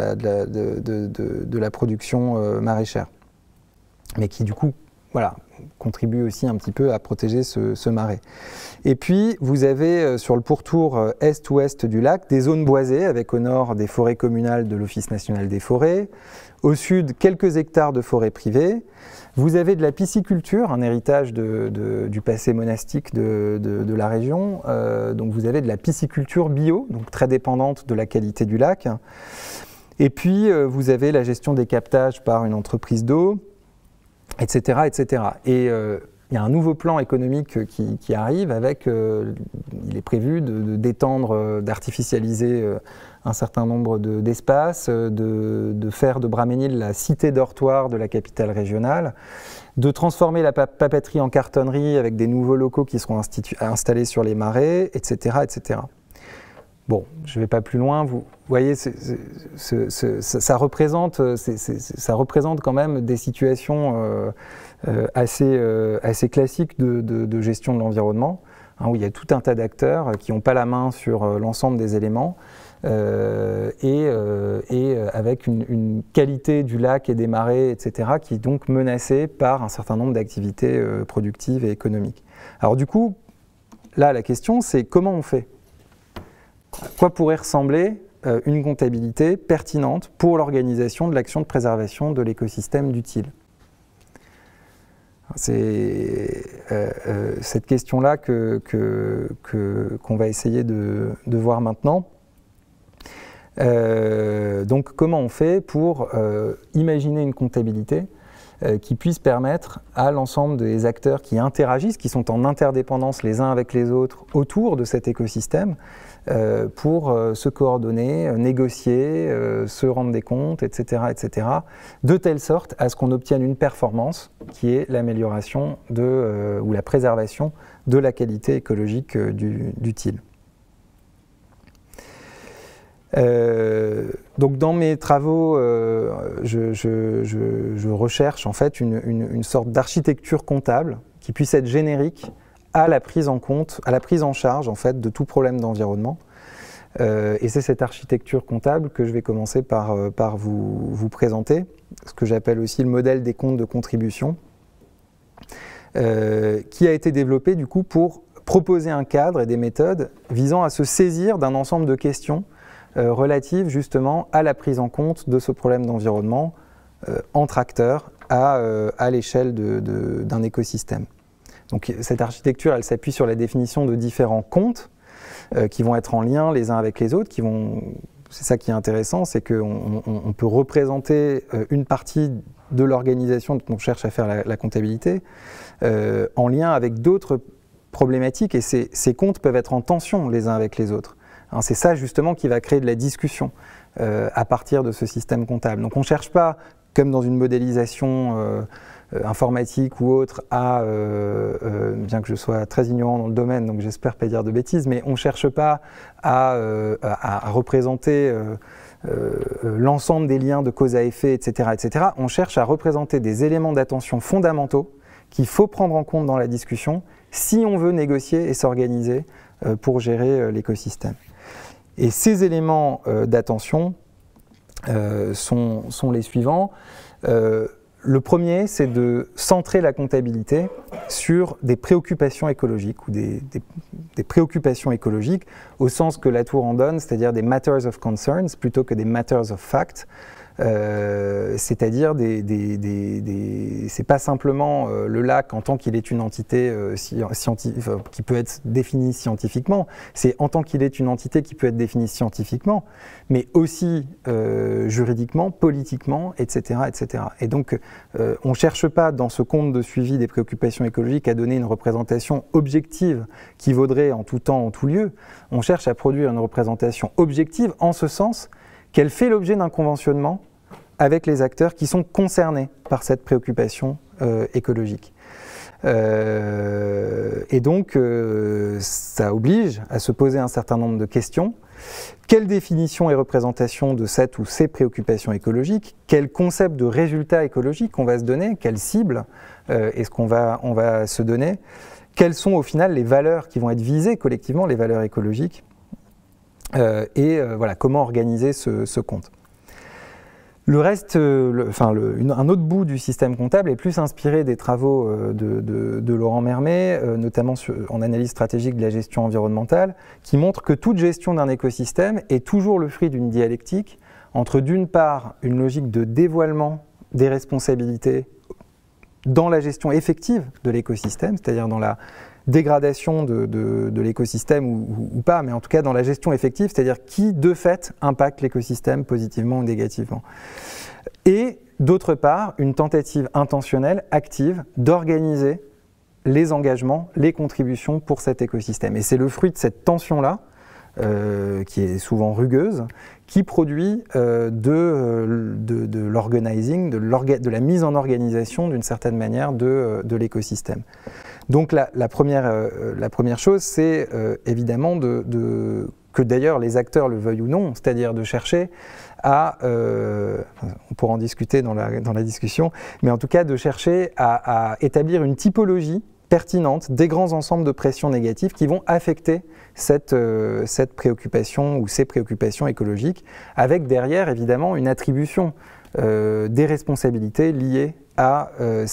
de la production maraîchère, mais qui du coup voilà, contribue aussi un petit peu à protéger ce marais. Et puis, vous avez sur le pourtour est-ouest du lac des zones boisées, avec au nord des forêts communales de l'Office national des forêts, au sud quelques hectares de forêts privées. Vous avez de la pisciculture, un héritage du passé monastique de la région. Donc vous avez de la pisciculture bio, donc très dépendante de la qualité du lac. Et puis, vous avez la gestion des captages par une entreprise d'eau, etc., etc. Et il y a un nouveau plan économique qui arrive avec, il est prévu d'étendre, d'artificialiser un certain nombre d'espaces, de faire de Braménil la cité dortoir de la capitale régionale, de transformer la papeterie en cartonnerie avec des nouveaux locaux qui seront installés sur les marais, etc., etc. Bon, je ne vais pas plus loin, vous voyez, ça représente quand même des situations assez classiques de gestion de l'environnement, hein, où il y a tout un tas d'acteurs qui n'ont pas la main sur l'ensemble des éléments, et avec une qualité du lac et des marais, etc., qui est donc menacée par un certain nombre d'activités productives et économiques. Alors du coup, là, la question, c'est comment on fait ? À quoi pourrait ressembler une comptabilité pertinente pour l'organisation de l'action de préservation de l'écosystème du Til ? C'est cette question-là qu'on va essayer de voir maintenant. Donc comment on fait pour imaginer une comptabilité qui puisse permettre à l'ensemble des acteurs qui interagissent, qui sont en interdépendance les uns avec les autres autour de cet écosystème, pour se coordonner, négocier, se rendre des comptes, etc., de telle sorte à ce qu'on obtienne une performance qui est l'amélioration ou la préservation de la qualité écologique du Til. Donc dans mes travaux, je recherche en fait une sorte d'architecture comptable qui puisse être générique à la prise en compte, à la prise en charge en fait de tout problème d'environnement. Et c'est cette architecture comptable que je vais commencer par vous présenter, ce que j'appelle aussi le modèle des comptes de contribution, qui a été développé du coup pour proposer un cadre et des méthodes visant à se saisir d'un ensemble de questions relatives justement à la prise en compte de ce problème d'environnement entre acteurs à l'échelle d'un écosystème. Donc cette architecture, elle s'appuie sur la définition de différents comptes qui vont être en lien les uns avec les autres, c'est ça qui est intéressant, c'est qu'on peut représenter une partie de l'organisation dont on cherche à faire la comptabilité en lien avec d'autres problématiques, et ces comptes peuvent être en tension les uns avec les autres. Hein, c'est ça justement qui va créer de la discussion à partir de ce système comptable. Donc on ne cherche pas, comme dans une modélisation informatique ou autre, bien que je sois très ignorant dans le domaine, donc j'espère pas dire de bêtises, mais on ne cherche pas à représenter l'ensemble des liens de cause à effet, etc., etc. On cherche à représenter des éléments d'attention fondamentaux qu'il faut prendre en compte dans la discussion si on veut négocier et s'organiser pour gérer l'écosystème. Et ces éléments d'attention, sont les suivants. Le premier, c'est de centrer la comptabilité sur des préoccupations écologiques ou des préoccupations écologiques au sens que la tour en donne, c'est-à-dire des matters of concerns plutôt que des matters of fact. C'est-à-dire c'est pas simplement le lac en tant qu'il est une entité qui peut être définie scientifiquement, c'est en tant qu'il est une entité qui peut être définie scientifiquement, mais aussi juridiquement, politiquement, etc., etc. Et donc, on ne cherche pas dans ce compte de suivi des préoccupations écologiques à donner une représentation objective qui vaudrait en tout temps, en tout lieu. On cherche à produire une représentation objective en ce sens qu'elle fait l'objet d'un conventionnement avec les acteurs qui sont concernés par cette préoccupation écologique. Et donc, ça oblige à se poser un certain nombre de questions. Quelle définition et représentation de cette ou ces préoccupations écologiques? Quel concept de résultat écologique on va se donner? Quelle cible est-ce qu'on va se donner? Quelles sont au final les valeurs qui vont être visées collectivement, les valeurs écologiques? Voilà, comment organiser ce compte. Le reste, un autre bout du système comptable est plus inspiré des travaux de Laurent Mermet, notamment en analyse stratégique de la gestion environnementale, qui montre que toute gestion d'un écosystème est toujours le fruit d'une dialectique entre d'une part une logique de dévoilement des responsabilités dans la gestion effective de l'écosystème, c'est-à-dire dans la dégradation de l'écosystème ou pas, mais en tout cas dans la gestion effective, c'est-à-dire qui de fait impacte l'écosystème positivement ou négativement. Et d'autre part, une tentative intentionnelle, active, d'organiser les engagements, les contributions pour cet écosystème. Et c'est le fruit de cette tension-là, qui est souvent rugueuse, qui produit de l'organizing, de la mise en organisation d'une certaine manière de l'écosystème. Donc la première chose, c'est évidemment que d'ailleurs les acteurs le veuillent ou non, c'est-à-dire de chercher à, on pourra en discuter dans la discussion, mais en tout cas de chercher à établir une typologie pertinente des grands ensembles de pressions négatives qui vont affecter cette préoccupation ou ces préoccupations écologiques, avec derrière évidemment une attribution des responsabilités liées à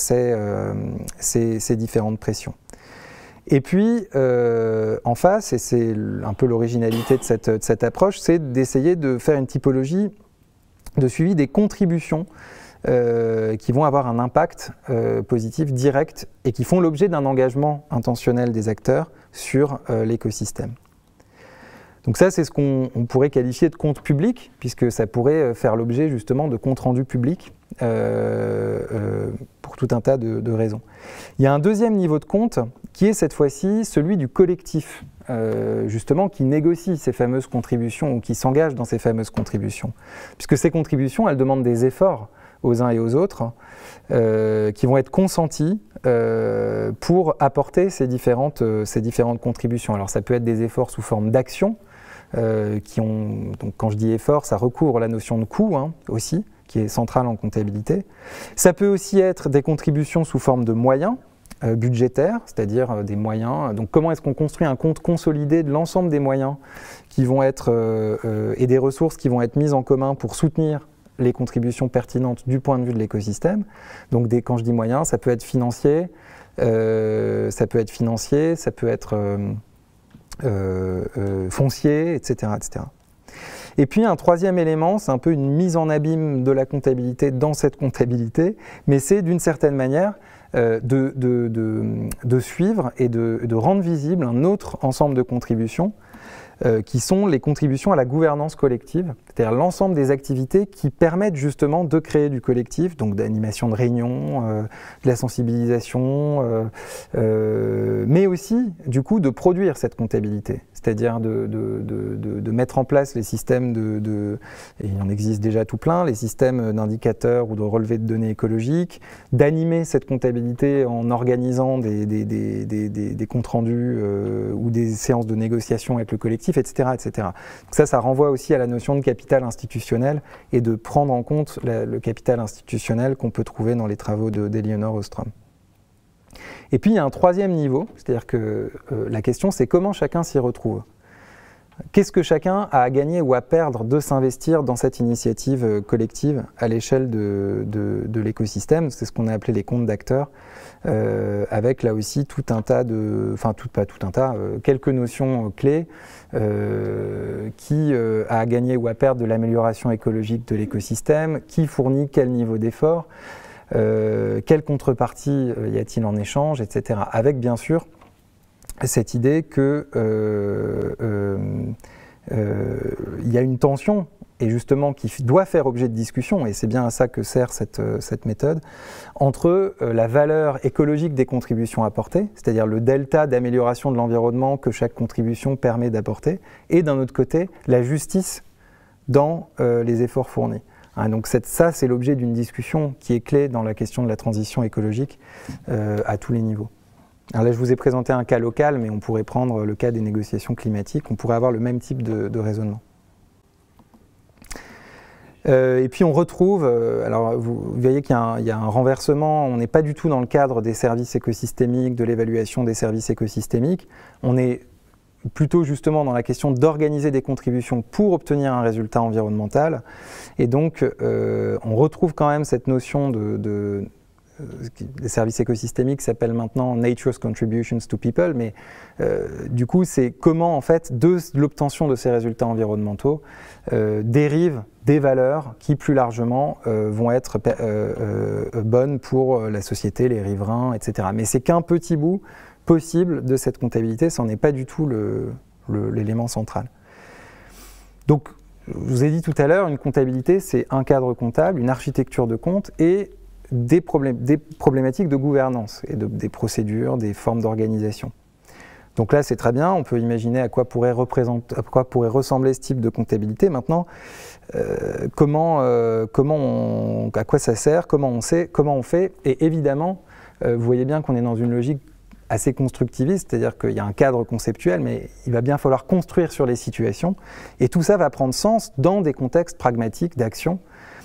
ces différentes pressions. Et puis, en face, et c'est un peu l'originalité de cette approche, c'est d'essayer de faire une typologie de suivi des contributions qui vont avoir un impact positif direct et qui font l'objet d'un engagement intentionnel des acteurs sur l'écosystème. Donc ça, c'est ce qu'on pourrait qualifier de compte public, puisque ça pourrait faire l'objet justement de comptes rendus publics pour tout un tas de raisons. Il y a un deuxième niveau de compte qui est cette fois-ci celui du collectif, justement, qui négocie ces fameuses contributions ou qui s'engage dans ces fameuses contributions. Puisque ces contributions, elles demandent des efforts aux uns et aux autres, qui vont être consentis pour apporter ces différentes contributions. Alors ça peut être des efforts sous forme d'action, donc quand je dis effort, ça recouvre la notion de coût aussi, qui est centrale en comptabilité. Ça peut aussi être des contributions sous forme de moyens budgétaires, c'est-à-dire des moyens. Donc comment est-ce qu'on construit un compte consolidé de l'ensemble des moyens qui vont être, et des ressources qui vont être mises en commun pour soutenir les contributions pertinentes du point de vue de l'écosystème. Donc quand je dis moyens, ça peut être financier, ça peut être foncier, etc., etc. Et puis un troisième élément, c'est un peu une mise en abîme de la comptabilité dans cette comptabilité, mais c'est d'une certaine manière de suivre et de rendre visible un autre ensemble de contributions qui sont les contributions à la gouvernance collective, c'est-à-dire l'ensemble des activités qui permettent justement de créer du collectif, donc d'animation de réunions, de la sensibilisation, mais aussi du coup de produire cette comptabilité, c'est-à-dire de mettre en place les systèmes et il en existe déjà tout plein, les systèmes d'indicateurs ou de relevés de données écologiques, d'animer cette comptabilité en organisant des comptes rendus ou des séances de négociation avec le collectif, etc., etc. Donc ça renvoie aussi à la notion de capital institutionnel et de prendre en compte le capital institutionnel qu'on peut trouver dans les travaux d'Elinor Ostrom. Et puis il y a un troisième niveau, c'est-à-dire que la question c'est comment chacun s'y retrouve. Qu'est-ce que chacun a à gagner ou à perdre de s'investir dans cette initiative collective à l'échelle de l'écosystème? C'est ce qu'on a appelé les comptes d'acteurs, avec là aussi tout un tas de... Enfin, pas tout un tas, quelques notions clés qui a à gagner ou à perdre de l'amélioration écologique de l'écosystème, qui fournit quel niveau d'effort, quelle contrepartie y a-t-il en échange, etc. Avec bien sûr cette idée que il y a une tension, et justement qui doit faire objet de discussion, et c'est bien à ça que sert cette méthode, entre la valeur écologique des contributions apportées, c'est-à-dire le delta d'amélioration de l'environnement que chaque contribution permet d'apporter, et d'un autre côté, la justice dans les efforts fournis. Hein, donc ça, c'est l'objet d'une discussion qui est clé dans la question de la transition écologique à tous les niveaux. Alors là, je vous ai présenté un cas local, mais on pourrait prendre le cas des négociations climatiques, on pourrait avoir le même type de raisonnement. Et puis on retrouve, alors vous voyez qu'il y a un renversement, on n'est pas du tout dans le cadre des services écosystémiques, de l'évaluation des services écosystémiques, on est plutôt justement dans la question d'organiser des contributions pour obtenir un résultat environnemental, et donc on retrouve quand même cette notion les services écosystémiques s'appellent maintenant Nature's Contributions to People, mais du coup, c'est comment, en fait, de l'obtention de ces résultats environnementaux dérivent des valeurs qui, plus largement, vont être bonnes pour la société, les riverains, etc. Mais c'est qu'un petit bout possible de cette comptabilité, ça n'en est pas du tout l'élément central. Donc, je vous ai dit tout à l'heure, une comptabilité, c'est un cadre comptable, une architecture de compte et des problématiques de gouvernance et des procédures, des formes d'organisation. Donc là, c'est très bien, on peut imaginer à quoi pourrait ressembler ce type de comptabilité. Maintenant, à quoi ça sert, comment on sait, comment on fait, et évidemment, vous voyez bien qu'on est dans une logique assez constructiviste, c'est-à-dire qu'il y a un cadre conceptuel, mais il va bien falloir construire sur les situations, et tout ça va prendre sens dans des contextes pragmatiques d'action,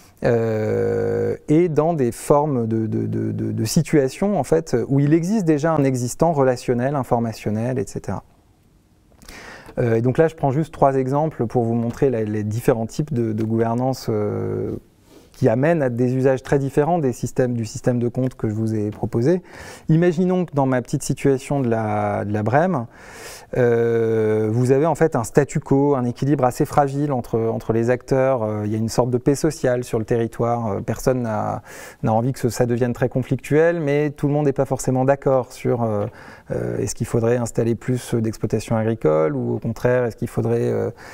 et dans des formes de situations en fait, où il existe déjà un existant relationnel, informationnel, etc. Et donc là, je prends juste 3 exemples pour vous montrer les différents types de gouvernance qui amènent à des usages très différents du système de compte que je vous ai proposé. Imaginons que dans ma petite situation de la Brème, vous avez en fait un statu quo, un équilibre assez fragile entre les acteurs. Il y a une sorte de paix sociale sur le territoire. Personne n'a envie que ça devienne très conflictuel, mais tout le monde n'est pas forcément d'accord sur est-ce qu'il faudrait installer plus d'exploitations agricoles ou au contraire est-ce qu'il faudrait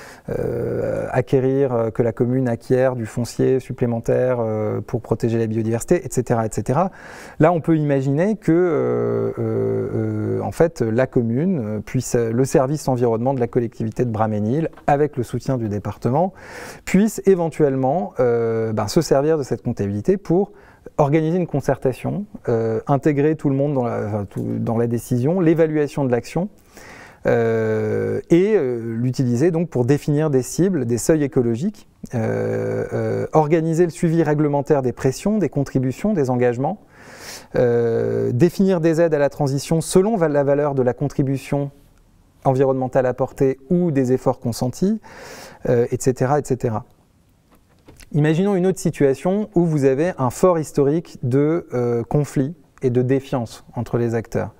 que la commune acquiert du foncier supplémentaire pour protéger la biodiversité, etc., etc. Là, on peut imaginer que en fait, la commune puisse, le service environnement de la collectivité de Bramesnil, avec le soutien du département, puisse éventuellement se servir de cette comptabilité pour organiser une concertation, intégrer tout le monde dans la décision, l'évaluation de l'action, et l'utiliser donc pour définir des cibles, des seuils écologiques, organiser le suivi réglementaire des pressions, des contributions, des engagements, définir des aides à la transition selon la valeur de la contribution environnementale apportée ou des efforts consentis, etc., etc. Imaginons une autre situation où vous avez un fort historique de conflit et de défiance entre les acteurs.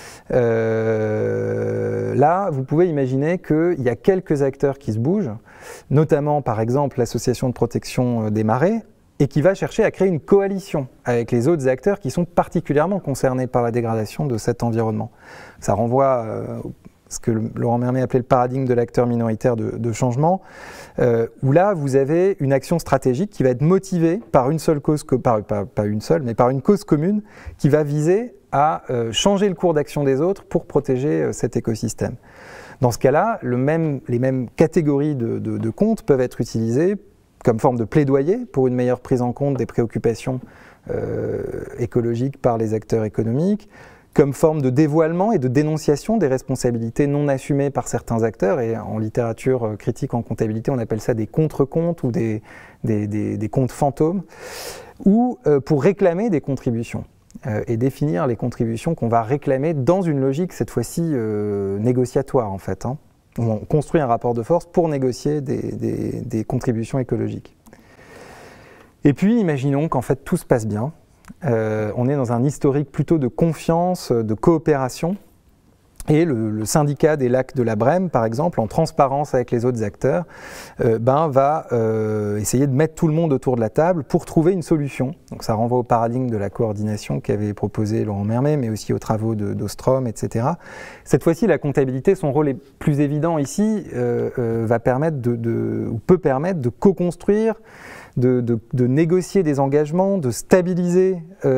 Là, vous pouvez imaginer qu'il y a quelques acteurs qui se bougent, notamment par exemple l'association de protection des marais, et qui va chercher à créer une coalition avec les autres acteurs qui sont particulièrement concernés par la dégradation de cet environnement. Ça renvoie ce que Laurent Mermet appelait le paradigme de l'acteur minoritaire de changement, où là vous avez une action stratégique qui va être motivée par une seule cause, pas une seule, mais par une cause commune qui va viser à changer le cours d'action des autres pour protéger cet écosystème. Dans ce cas-là, les mêmes catégories de comptes peuvent être utilisées comme forme de plaidoyer pour une meilleure prise en compte des préoccupations écologiques par les acteurs économiques, comme forme de dévoilement et de dénonciation des responsabilités non assumées par certains acteurs, et en littérature critique en comptabilité, on appelle ça des contre-comptes ou des comptes fantômes, ou pour réclamer des contributions et définir les contributions qu'on va réclamer dans une logique cette fois-ci négociatoire en fait, hein. On construit un rapport de force pour négocier des contributions écologiques. Et puis, imaginons qu'en fait tout se passe bien. On est dans un historique plutôt de confiance, de coopération. Et le syndicat des lacs de la Brème, par exemple, en transparence avec les autres acteurs, va essayer de mettre tout le monde autour de la table pour trouver une solution. Donc ça renvoie au paradigme de la coordination qu'avait proposé Laurent Mermet, mais aussi aux travaux d'Ostrom, etc. Cette fois-ci, la comptabilité, son rôle est plus évident ici, va permettre ou peut permettre de co-construire, de négocier des engagements, de stabiliser,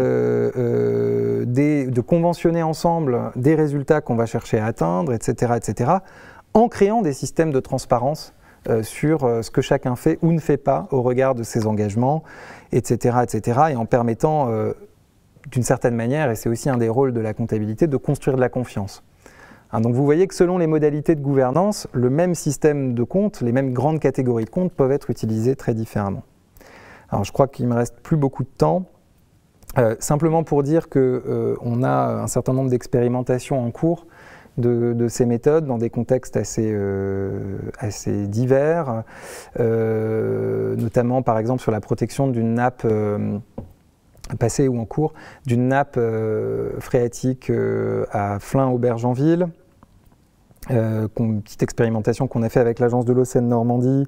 de conventionner ensemble des résultats qu'on va chercher à atteindre, etc., en créant des systèmes de transparence sur ce que chacun fait ou ne fait pas au regard de ses engagements, etc., et en permettant, d'une certaine manière, et c'est aussi un des rôles de la comptabilité, de construire de la confiance. Donc vous voyez que selon les modalités de gouvernance, le même système de comptes, les mêmes grandes catégories de comptes peuvent être utilisées très différemment. Alors je crois qu'il ne me reste plus beaucoup de temps. Simplement pour dire qu'on a un certain nombre d'expérimentations en cours de ces méthodes dans des contextes assez divers, notamment par exemple sur la protection d'une nappe passée ou en cours, d'une nappe phréatique à Flins-Aubergenville. Une petite expérimentation qu'on a fait avec l'agence de l'eau Seine-Normandie,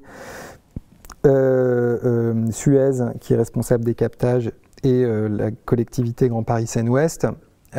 Suez qui est responsable des captages et la collectivité Grand Paris Seine-Ouest.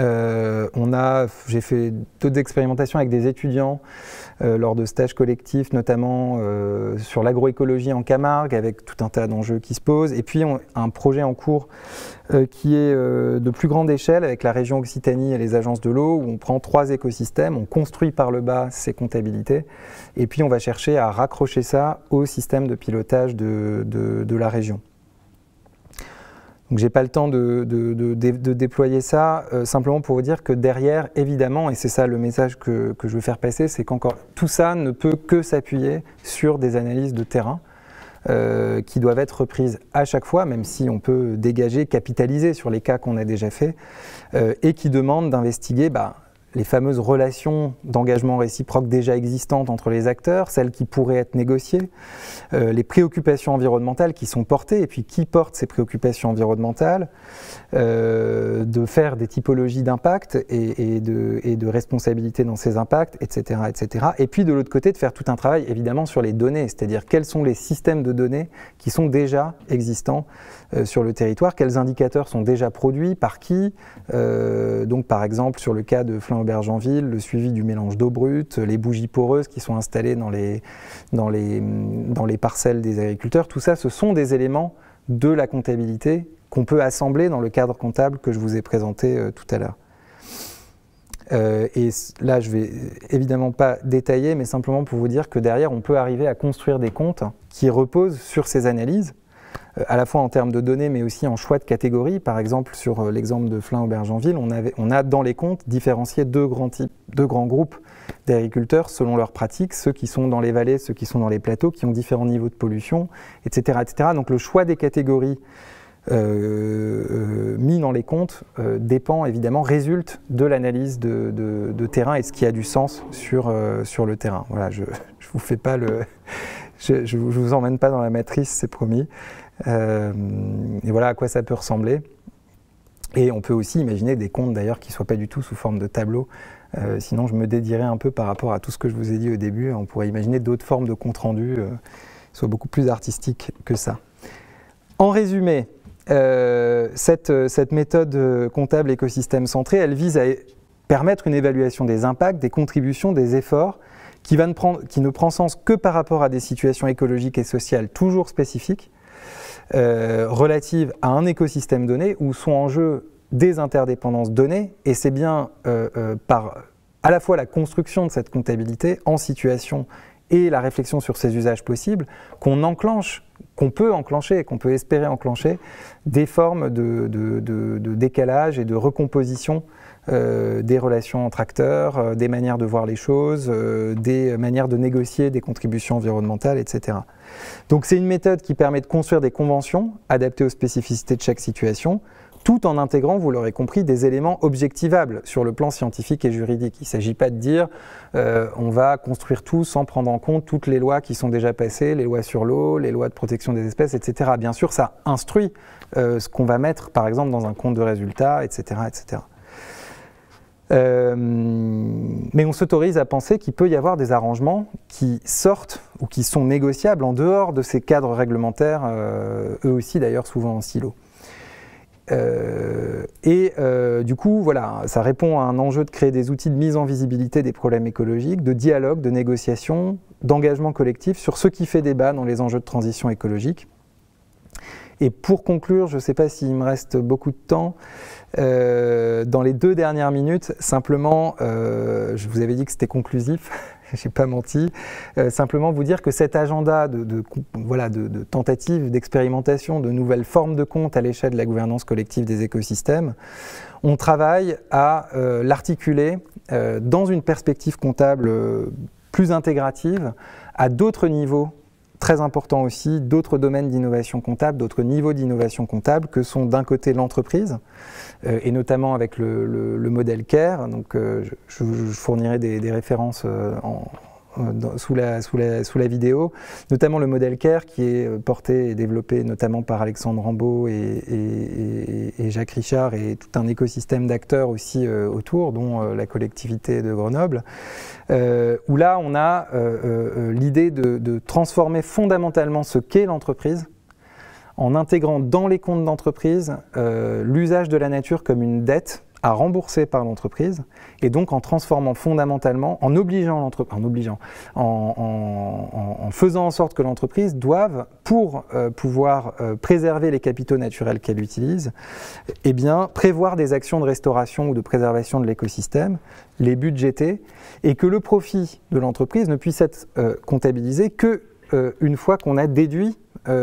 J'ai fait d'autres expérimentations avec des étudiants lors de stages collectifs, notamment sur l'agroécologie en Camargue, avec tout un tas d'enjeux qui se posent. Et puis un projet en cours qui est de plus grande échelle avec la région Occitanie et les agences de l'eau, où on prend 3 écosystèmes, on construit par le bas ces comptabilités, et puis on va chercher à raccrocher ça au système de pilotage de la région. Donc j'ai pas le temps de déployer ça, simplement pour vous dire que derrière, évidemment, et c'est ça le message que je veux faire passer, c'est qu'encore tout ça ne peut que s'appuyer sur des analyses de terrain qui doivent être reprises à chaque fois, même si on peut dégager, capitaliser sur les cas qu'on a déjà faits, et qui demandent d'investiguer les fameuses relations d'engagement réciproque déjà existantes entre les acteurs, celles qui pourraient être négociées, les préoccupations environnementales qui sont portées, et puis qui porte ces préoccupations environnementales, de faire des typologies d'impact et de responsabilité dans ces impacts, etc., etc. Et puis de l'autre côté, de faire tout un travail évidemment sur les données, c'est-à-dire quels sont les systèmes de données qui sont déjà existants sur le territoire, quels indicateurs sont déjà produits, par qui, donc par exemple sur le cas de Flins-Aubergenville, le suivi du mélange d'eau brute, les bougies poreuses qui sont installées dans les parcelles des agriculteurs, tout ça ce sont des éléments de la comptabilité qu'on peut assembler dans le cadre comptable que je vous ai présenté tout à l'heure. Et là je vais évidemment pas détailler, mais simplement pour vous dire que derrière on peut arriver à construire des comptes qui reposent sur ces analyses, à la fois en termes de données, mais aussi en choix de catégories. Par exemple, sur l'exemple de Flins-Aubergenville, on a dans les comptes différencié deux grands groupes d'agriculteurs selon leurs pratiques, ceux qui sont dans les vallées, ceux qui sont dans les plateaux, qui ont différents niveaux de pollution, etc., etc. Donc le choix des catégories mis dans les comptes dépend évidemment, résulte de l'analyse de terrain et ce qui a du sens sur le terrain. Voilà, je vous fais pas je vous emmène pas dans la matrice, c'est promis. Et voilà à quoi ça peut ressembler. Et on peut aussi imaginer des comptes d'ailleurs qui ne soient pas du tout sous forme de tableau. Sinon je me dédierais un peu par rapport à tout ce que je vous ai dit au début. On pourrait imaginer d'autres formes de compte rendu qui soient beaucoup plus artistiques que ça. En résumé, cette méthode comptable écosystème centré, elle vise à permettre une évaluation des impacts, des contributions, des efforts qui ne prend sens que par rapport à des situations écologiques et sociales toujours spécifiques, relatives à un écosystème donné où sont en jeu des interdépendances données, et c'est bien par à la fois la construction de cette comptabilité en situation et la réflexion sur ses usages possibles qu'on peut enclencher, qu'on peut espérer enclencher des formes de décalage et de recomposition des relations entre acteurs, des manières de voir les choses, des manières de négocier des contributions environnementales, etc. Donc c'est une méthode qui permet de construire des conventions adaptées aux spécificités de chaque situation, tout en intégrant, vous l'aurez compris, des éléments objectivables sur le plan scientifique et juridique. Il ne s'agit pas de dire on va construire tout sans prendre en compte toutes les lois qui sont déjà passées, les lois sur l'eau, les lois de protection des espèces, etc. Bien sûr, ça instruit ce qu'on va mettre, par exemple, dans un compte de résultats, etc. etc. Mais on s'autorise à penser qu'il peut y avoir des arrangements qui sortent ou qui sont négociables en dehors de ces cadres réglementaires, eux aussi d'ailleurs souvent en silo. Du coup, voilà, ça répond à un enjeu de créer des outils de mise en visibilité des problèmes écologiques, de dialogue, de négociation, d'engagement collectif sur ce qui fait débat dans les enjeux de transition écologique. Et pour conclure, je ne sais pas s'il me reste beaucoup de temps, dans les 2 dernières minutes, simplement, je vous avais dit que c'était conclusif, j'ai pas menti, simplement vous dire que cet agenda de tentatives, d'expérimentation, de nouvelles formes de comptes à l'échelle de la gouvernance collective des écosystèmes, on travaille à l'articuler dans une perspective comptable plus intégrative à d'autres niveaux très important aussi, d'autres domaines d'innovation comptable, d'autres niveaux d'innovation comptable que sont d'un côté l'entreprise, et notamment avec le modèle CARE. Donc, je fournirai des références sous la vidéo, notamment le modèle CARE qui est porté et développé notamment par Alexandre Rambaud et Jacques Richard et tout un écosystème d'acteurs aussi autour, dont la collectivité de Grenoble, où là on a l'idée de transformer fondamentalement ce qu'est l'entreprise en intégrant dans les comptes d'entreprise l'usage de la nature comme une dette à rembourser par l'entreprise, et donc en transformant fondamentalement, en obligeant l'entreprise, en faisant en sorte que l'entreprise doive, pour pouvoir préserver les capitaux naturels qu'elle utilise, eh bien, prévoir des actions de restauration ou de préservation de l'écosystème, les budgéter, et que le profit de l'entreprise ne puisse être comptabilisé que une fois qu'on a déduit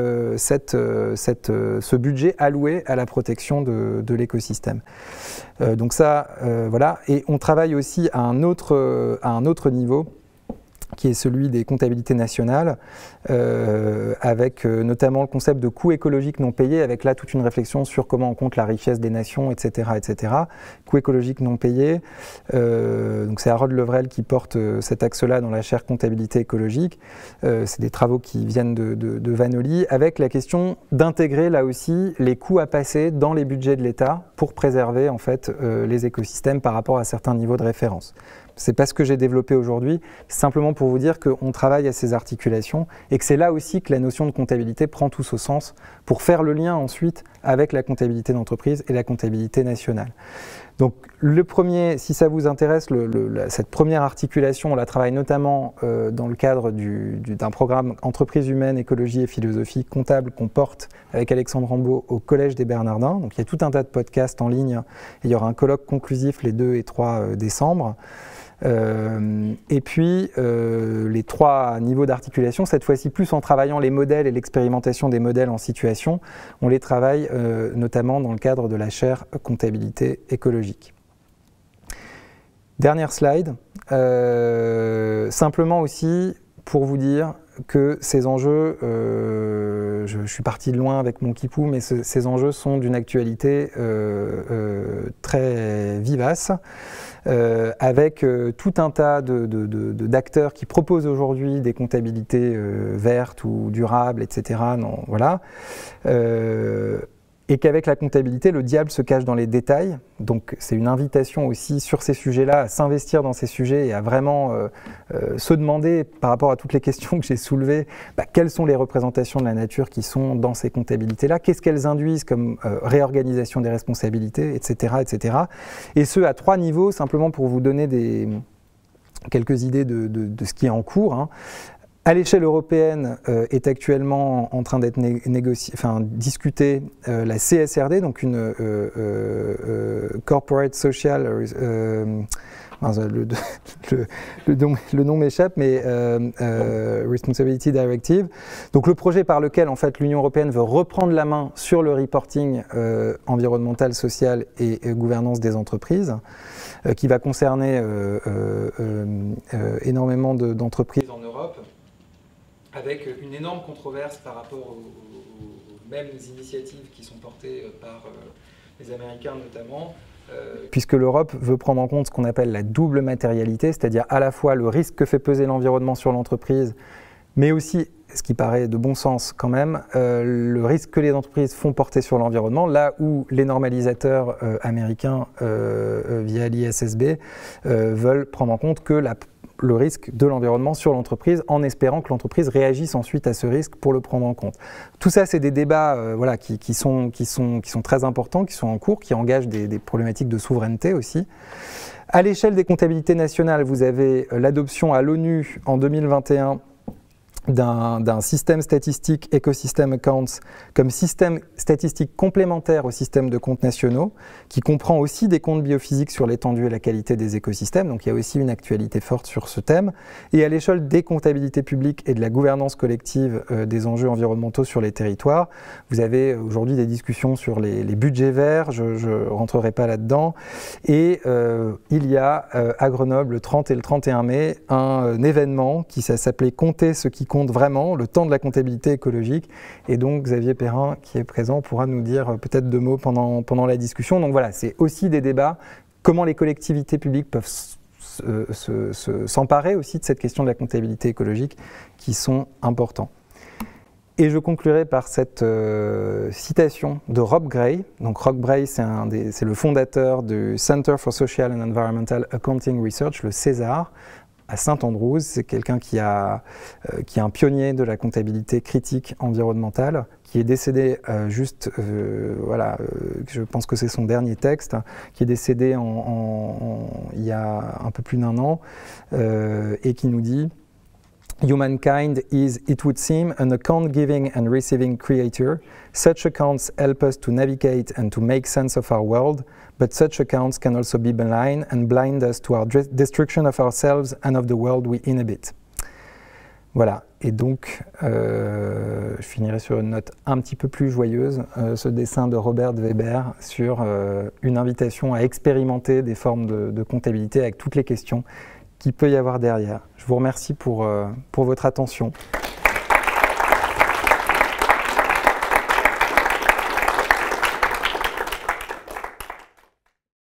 ce budget alloué à la protection de l'écosystème. Donc ça, voilà. Et on travaille aussi à un autre niveau, qui est celui des comptabilités nationales, avec notamment le concept de coût écologique non payé, avec là toute une réflexion sur comment on compte la richesse des nations, etc. etc. Coût écologique non payé, donc c'est Harold Levrel qui porte cet axe-là dans la chaire comptabilité écologique. C'est des travaux qui viennent de Vanoli, avec la question d'intégrer là aussi les coûts à passer dans les budgets de l'État pour préserver en fait les écosystèmes par rapport à certains niveaux de référence. Ce n'est pas ce que j'ai développé aujourd'hui, c'est simplement pour vous dire qu'on travaille à ces articulations et que c'est là aussi que la notion de comptabilité prend tout son sens pour faire le lien ensuite avec la comptabilité d'entreprise et la comptabilité nationale. Donc le premier, si ça vous intéresse, cette première articulation, on la travaille notamment dans le cadre d'un programme Entreprises humaines, écologie et philosophie comptable qu'on porte avec Alexandre Rambaud au Collège des Bernardins. Donc il y a tout un tas de podcasts en ligne et il y aura un colloque conclusif les 2 et 3 décembre. Et puis les 3 niveaux d'articulation, cette fois-ci plus en travaillant les modèles et l'expérimentation des modèles en situation, on les travaille notamment dans le cadre de la chaire comptabilité écologique. Dernière slide, simplement aussi pour vous dire que ces enjeux, je suis parti de loin avec mon kipou, mais ces enjeux sont d'une actualité très vivace, avec tout un tas d'acteurs qui proposent aujourd'hui des comptabilités vertes ou durables, etc. Non, voilà. Et qu'avec la comptabilité, le diable se cache dans les détails. Donc c'est une invitation aussi sur ces sujets-là à s'investir dans ces sujets et à vraiment se demander, par rapport à toutes les questions que j'ai soulevées, quelles sont les représentations de la nature qui sont dans ces comptabilités-là, qu'est-ce qu'elles induisent comme réorganisation des responsabilités, etc., etc. Et ce, à 3 niveaux, simplement pour vous donner quelques idées de ce qui est en cours, hein. À l'échelle européenne est actuellement en train d'être discutée la CSRD, donc une Corporate Social, le nom m'échappe, mais Responsibility Directive. Donc le projet par lequel en fait l'Union européenne veut reprendre la main sur le reporting environnemental, social et gouvernance des entreprises, qui va concerner énormément d'entreprises en Europe, avec une énorme controverse par rapport aux mêmes initiatives qui sont portées par les Américains notamment, puisque l'Europe veut prendre en compte ce qu'on appelle la double matérialité, c'est-à-dire à la fois le risque que fait peser l'environnement sur l'entreprise, mais aussi, ce qui paraît de bon sens quand même, le risque que les entreprises font porter sur l'environnement, là où les normalisateurs américains, via l'ISSB, veulent prendre en compte que le risque de l'environnement sur l'entreprise, en espérant que l'entreprise réagisse ensuite à ce risque pour le prendre en compte. Tout ça, c'est des débats voilà, qui sont très importants, qui sont en cours, qui engagent des problématiques de souveraineté aussi. À l'échelle des comptabilités nationales, vous avez l'adoption à l'ONU en 2021 d'un système statistique Ecosystem Accounts comme système statistique complémentaire au système de comptes nationaux, qui comprend aussi des comptes biophysiques sur l'étendue et la qualité des écosystèmes, donc il y a aussi une actualité forte sur ce thème. Et à l'échelle des comptabilités publiques et de la gouvernance collective des enjeux environnementaux sur les territoires, vous avez aujourd'hui des discussions sur les budgets verts, je ne rentrerai pas là-dedans, et il y a à Grenoble le 30 et le 31 mai un événement qui s'appelait Compter ce qui compte vraiment, le temps de la comptabilité écologique, et donc Xavier Perrin qui est présent pourra nous dire peut-être deux mots pendant la discussion. Donc voilà, c'est aussi des débats, comment les collectivités publiques peuvent s'emparer aussi de cette question de la comptabilité écologique qui sont importants. Et je conclurai par cette citation de Rob Gray. Donc Rob Gray, c'est le fondateur du Center for Social and Environmental Accounting Research, le CESAR, à Saint-Andrews. C'est quelqu'un qui est un pionnier de la comptabilité critique environnementale, qui est décédé je pense que c'est son dernier texte, qui est décédé il y a un peu plus d'un an, et qui nous dit « Humankind is, it would seem, an account-giving and receiving creature. Such accounts help us to navigate and to make sense of our world, but such accounts can also be malign and blind us to our destruction of ourselves and of the world we inhabit. » Voilà, et donc je finirai sur une note un petit peu plus joyeuse, ce dessin de Robert Weber sur une invitation à expérimenter des formes de comptabilité avec toutes les questions qu'il peut y avoir derrière. Je vous remercie pour votre attention.